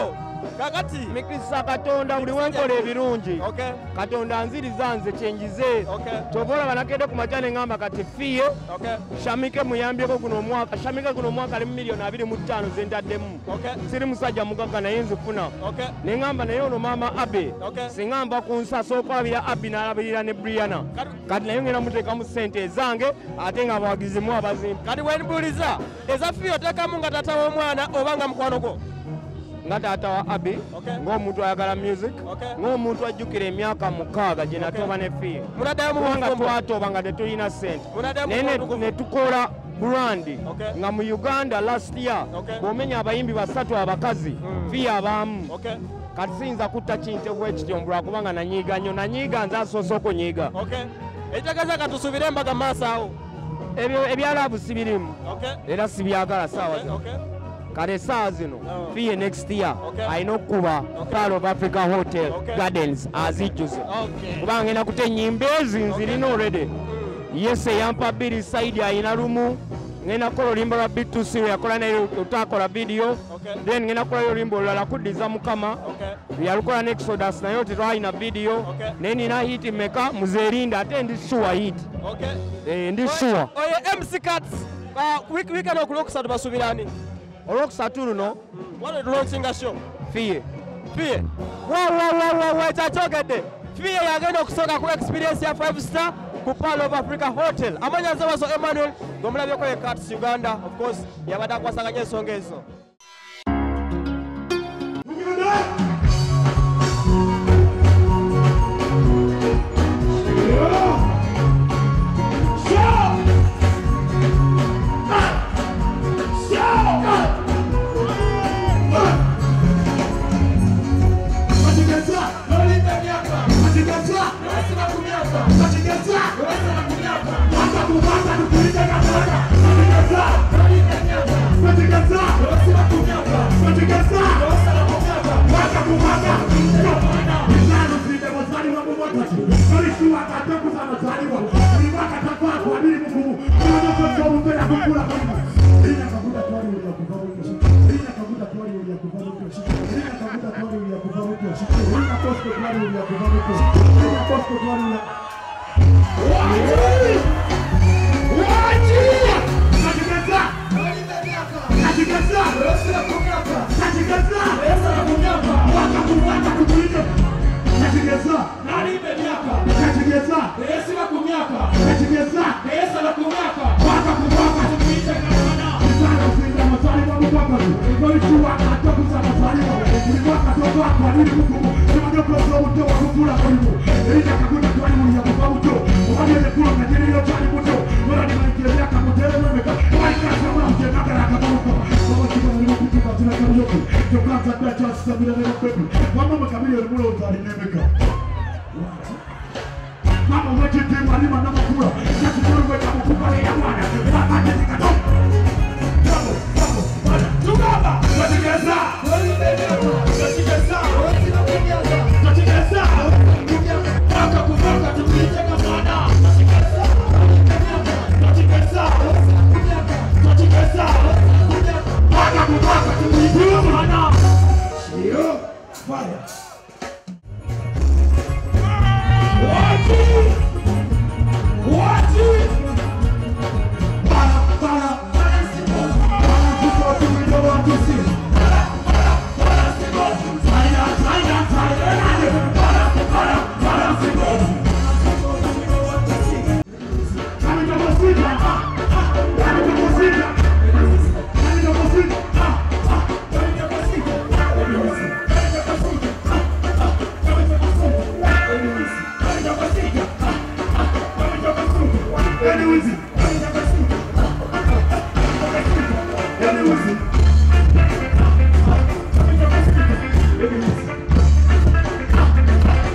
kakati mikisa Katonda buli wenkola ebirungi Katonda nziriza nze kyenjize kyovola banakede ku majane ngamba kati fiye Shamike muyambyeko guno omwaka Shamike guno omwaka ali mu miliyoni 25 zentaddemu siri musajja mugagga naye nzifuna neŋŋamba naye ono maama Abe siŋŋamba ku nsasa okwabira Abi n'alabirira ne Brianna kati naye ngenda muteekamu ssente ezange ate nga bawagizimu abazimbi kati wenbuuliza eza fiye oteekamu nga tata w'omwana oba nga mukwano gwo nga taata wa Abi ng'omuntu ayagala music ng'omuntu ajjukira emyaka 6 gye natooba ne fiye kubanga twatooba nga tetulina ssente naye ne tukola brandi nga mu Uganda last year bw'omenya abayimbi 3 abakazi fiye abaamu kati siyinza kutta kintu bwekityo lwakubanga nanyiiga nnyo nanyiiga nze asoose okunyiiga ekitegeeza katusuubire embaga maaso awo ebyo ebyalaavu sibirimu era sibyagala saawa zino kale saa zino fiye next year alina okukuba Pearl of Africa Hotel Gardens azijjuze kubanga ngenda kuta ennyimba ezi nzirina already yese yampa Billy Saidi ayina lumu ngenda kukola olimbo lwa B2C we yakola naye utakola video then ngenda kukola olimbo olulala kuddiza Mukama yalukola ne Exodus naye tetwalina video naye nina hit meka muzeerinda ate ndi sure hit ndi sure oye MC Cuts weekend okulwokusatu basuubirani olwokusatu luno wano tulonsinga show fiye ekyakyogedde fiye yagenda okusooka ku experience ya 5 star ku Pearl of Africa Hotel amanya nzebaso Emmanuel ng'omulabyeko ye Cuts Uganda of course yabadde akwasaganya ensonga ezo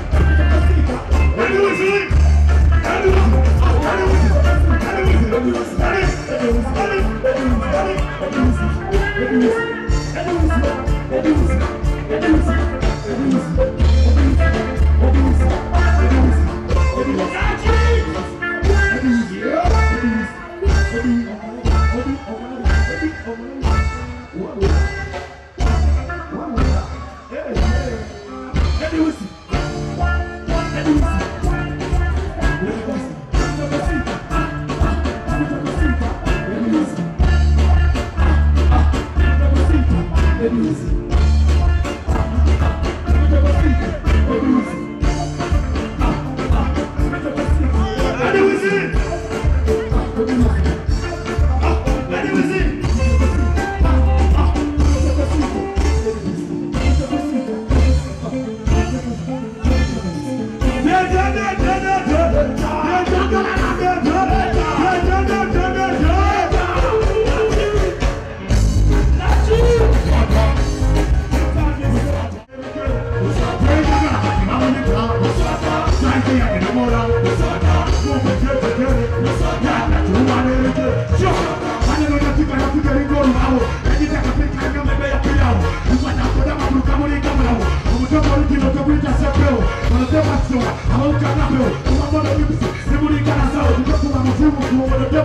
Anyways.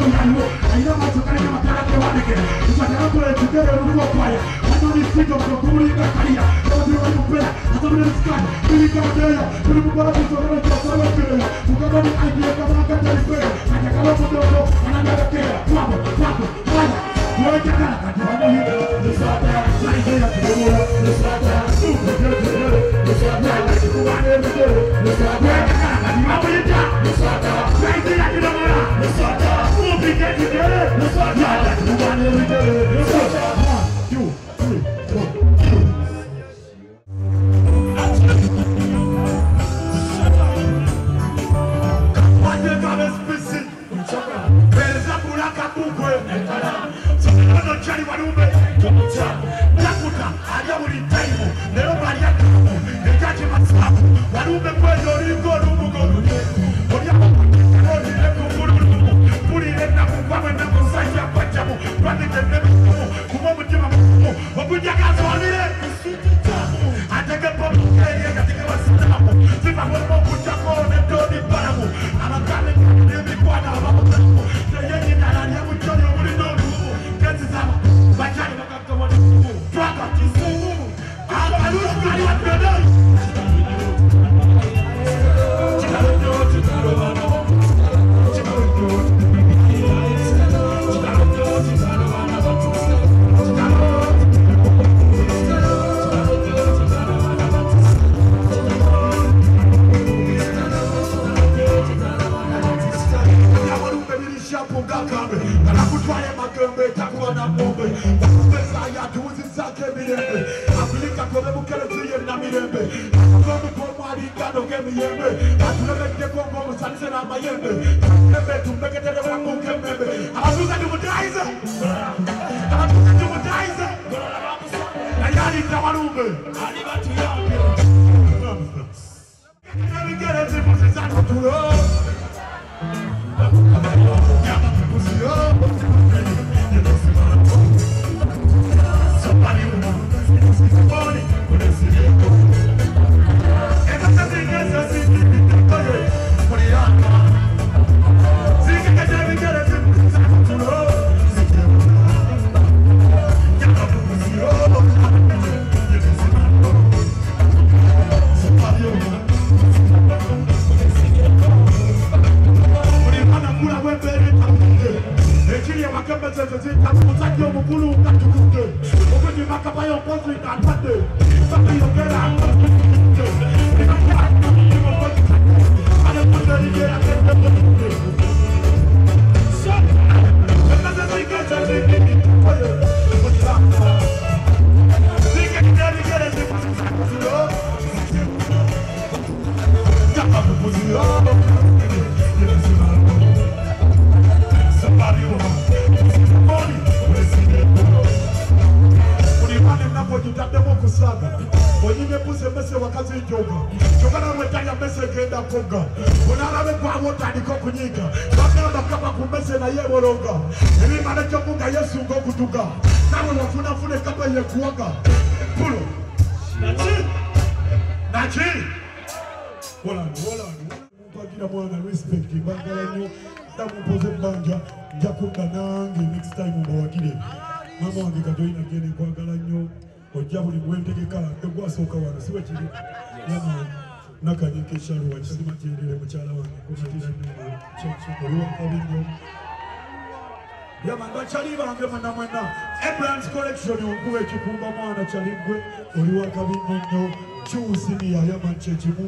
Abrams collection okuwa ekikumba mwana kyaligwe oli wakabinno nnyo kyusiniya yaman kyekimu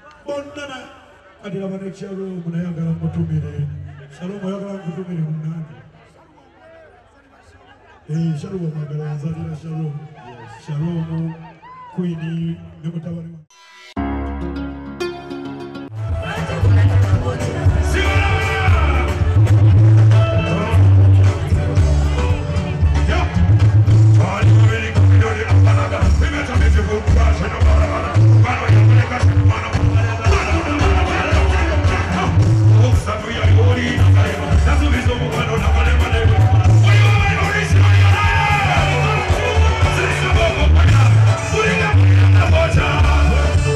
bonna adiraba ne Shalom nayagala mutumire Shalom oyagala nkutumire munange Shalom magala nzalira Shalom Shalom Queen ne mutabani Original,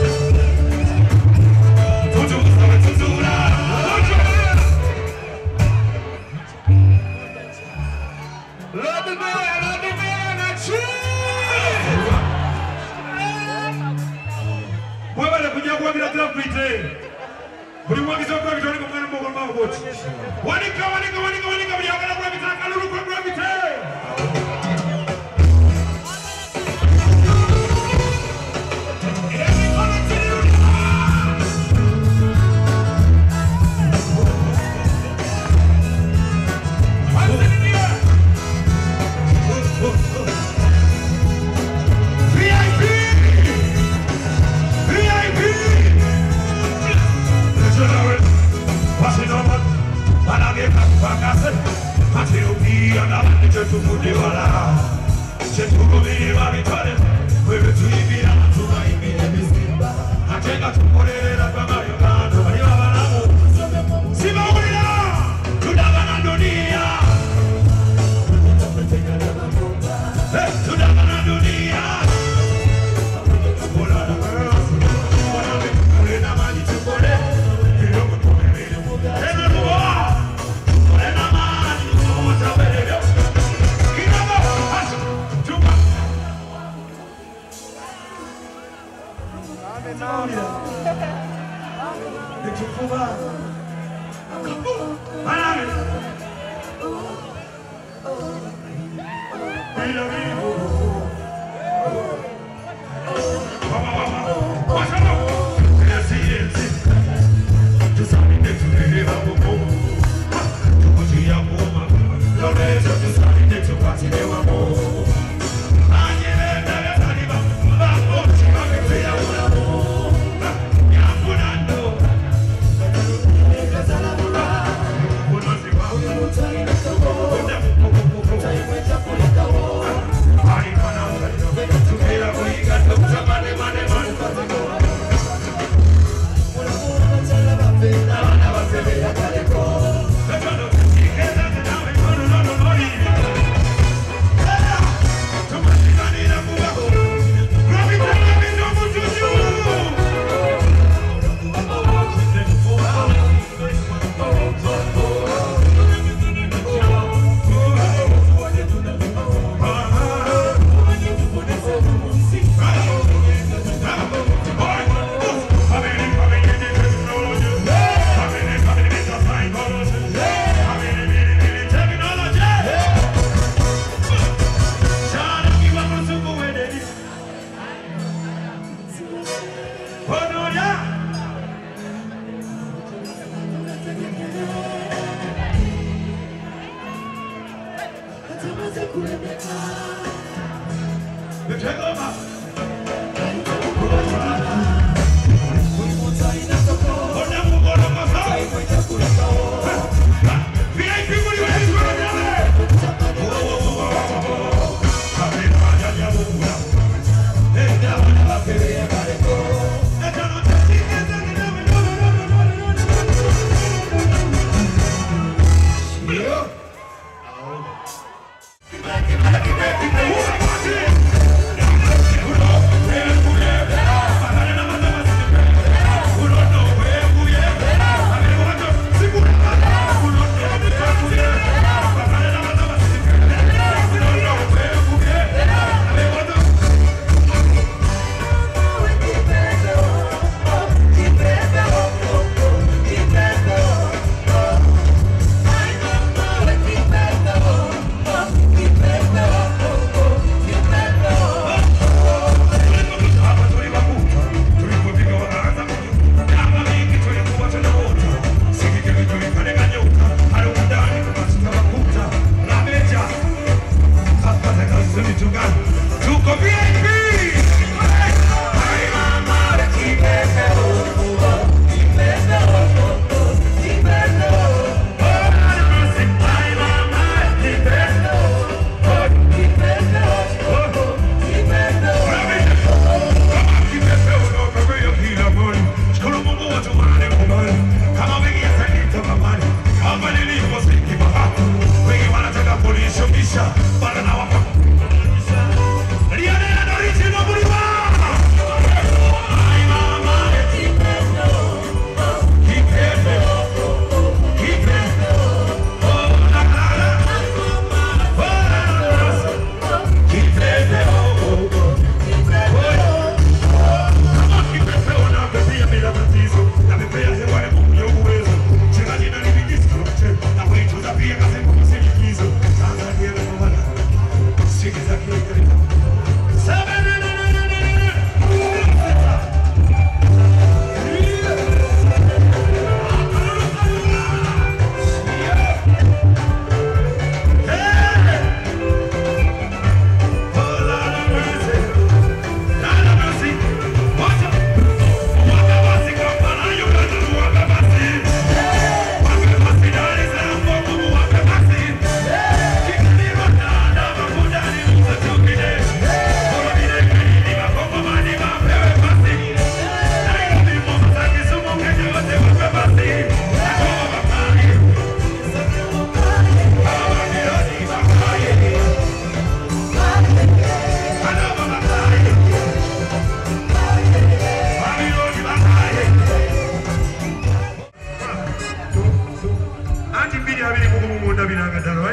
wagira gravity. Buli mwagiza gravity wali kumwana mbogo mbago boti. Wanika mjagala gravity akalulu kwa gravity.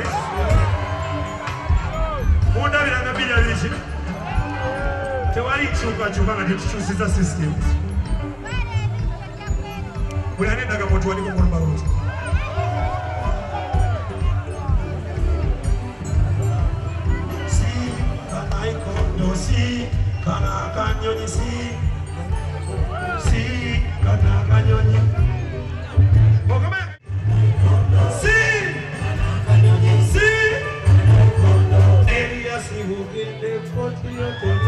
right? Mundabiranga biri abiri. Tewali kyuka nga tetukyusiza systems. Buli anendaga muntu waliko kulumba luti. Si kana ikondo si kana kanyonyi si kana kanyonyi. Si Elias ni mugende koti yote.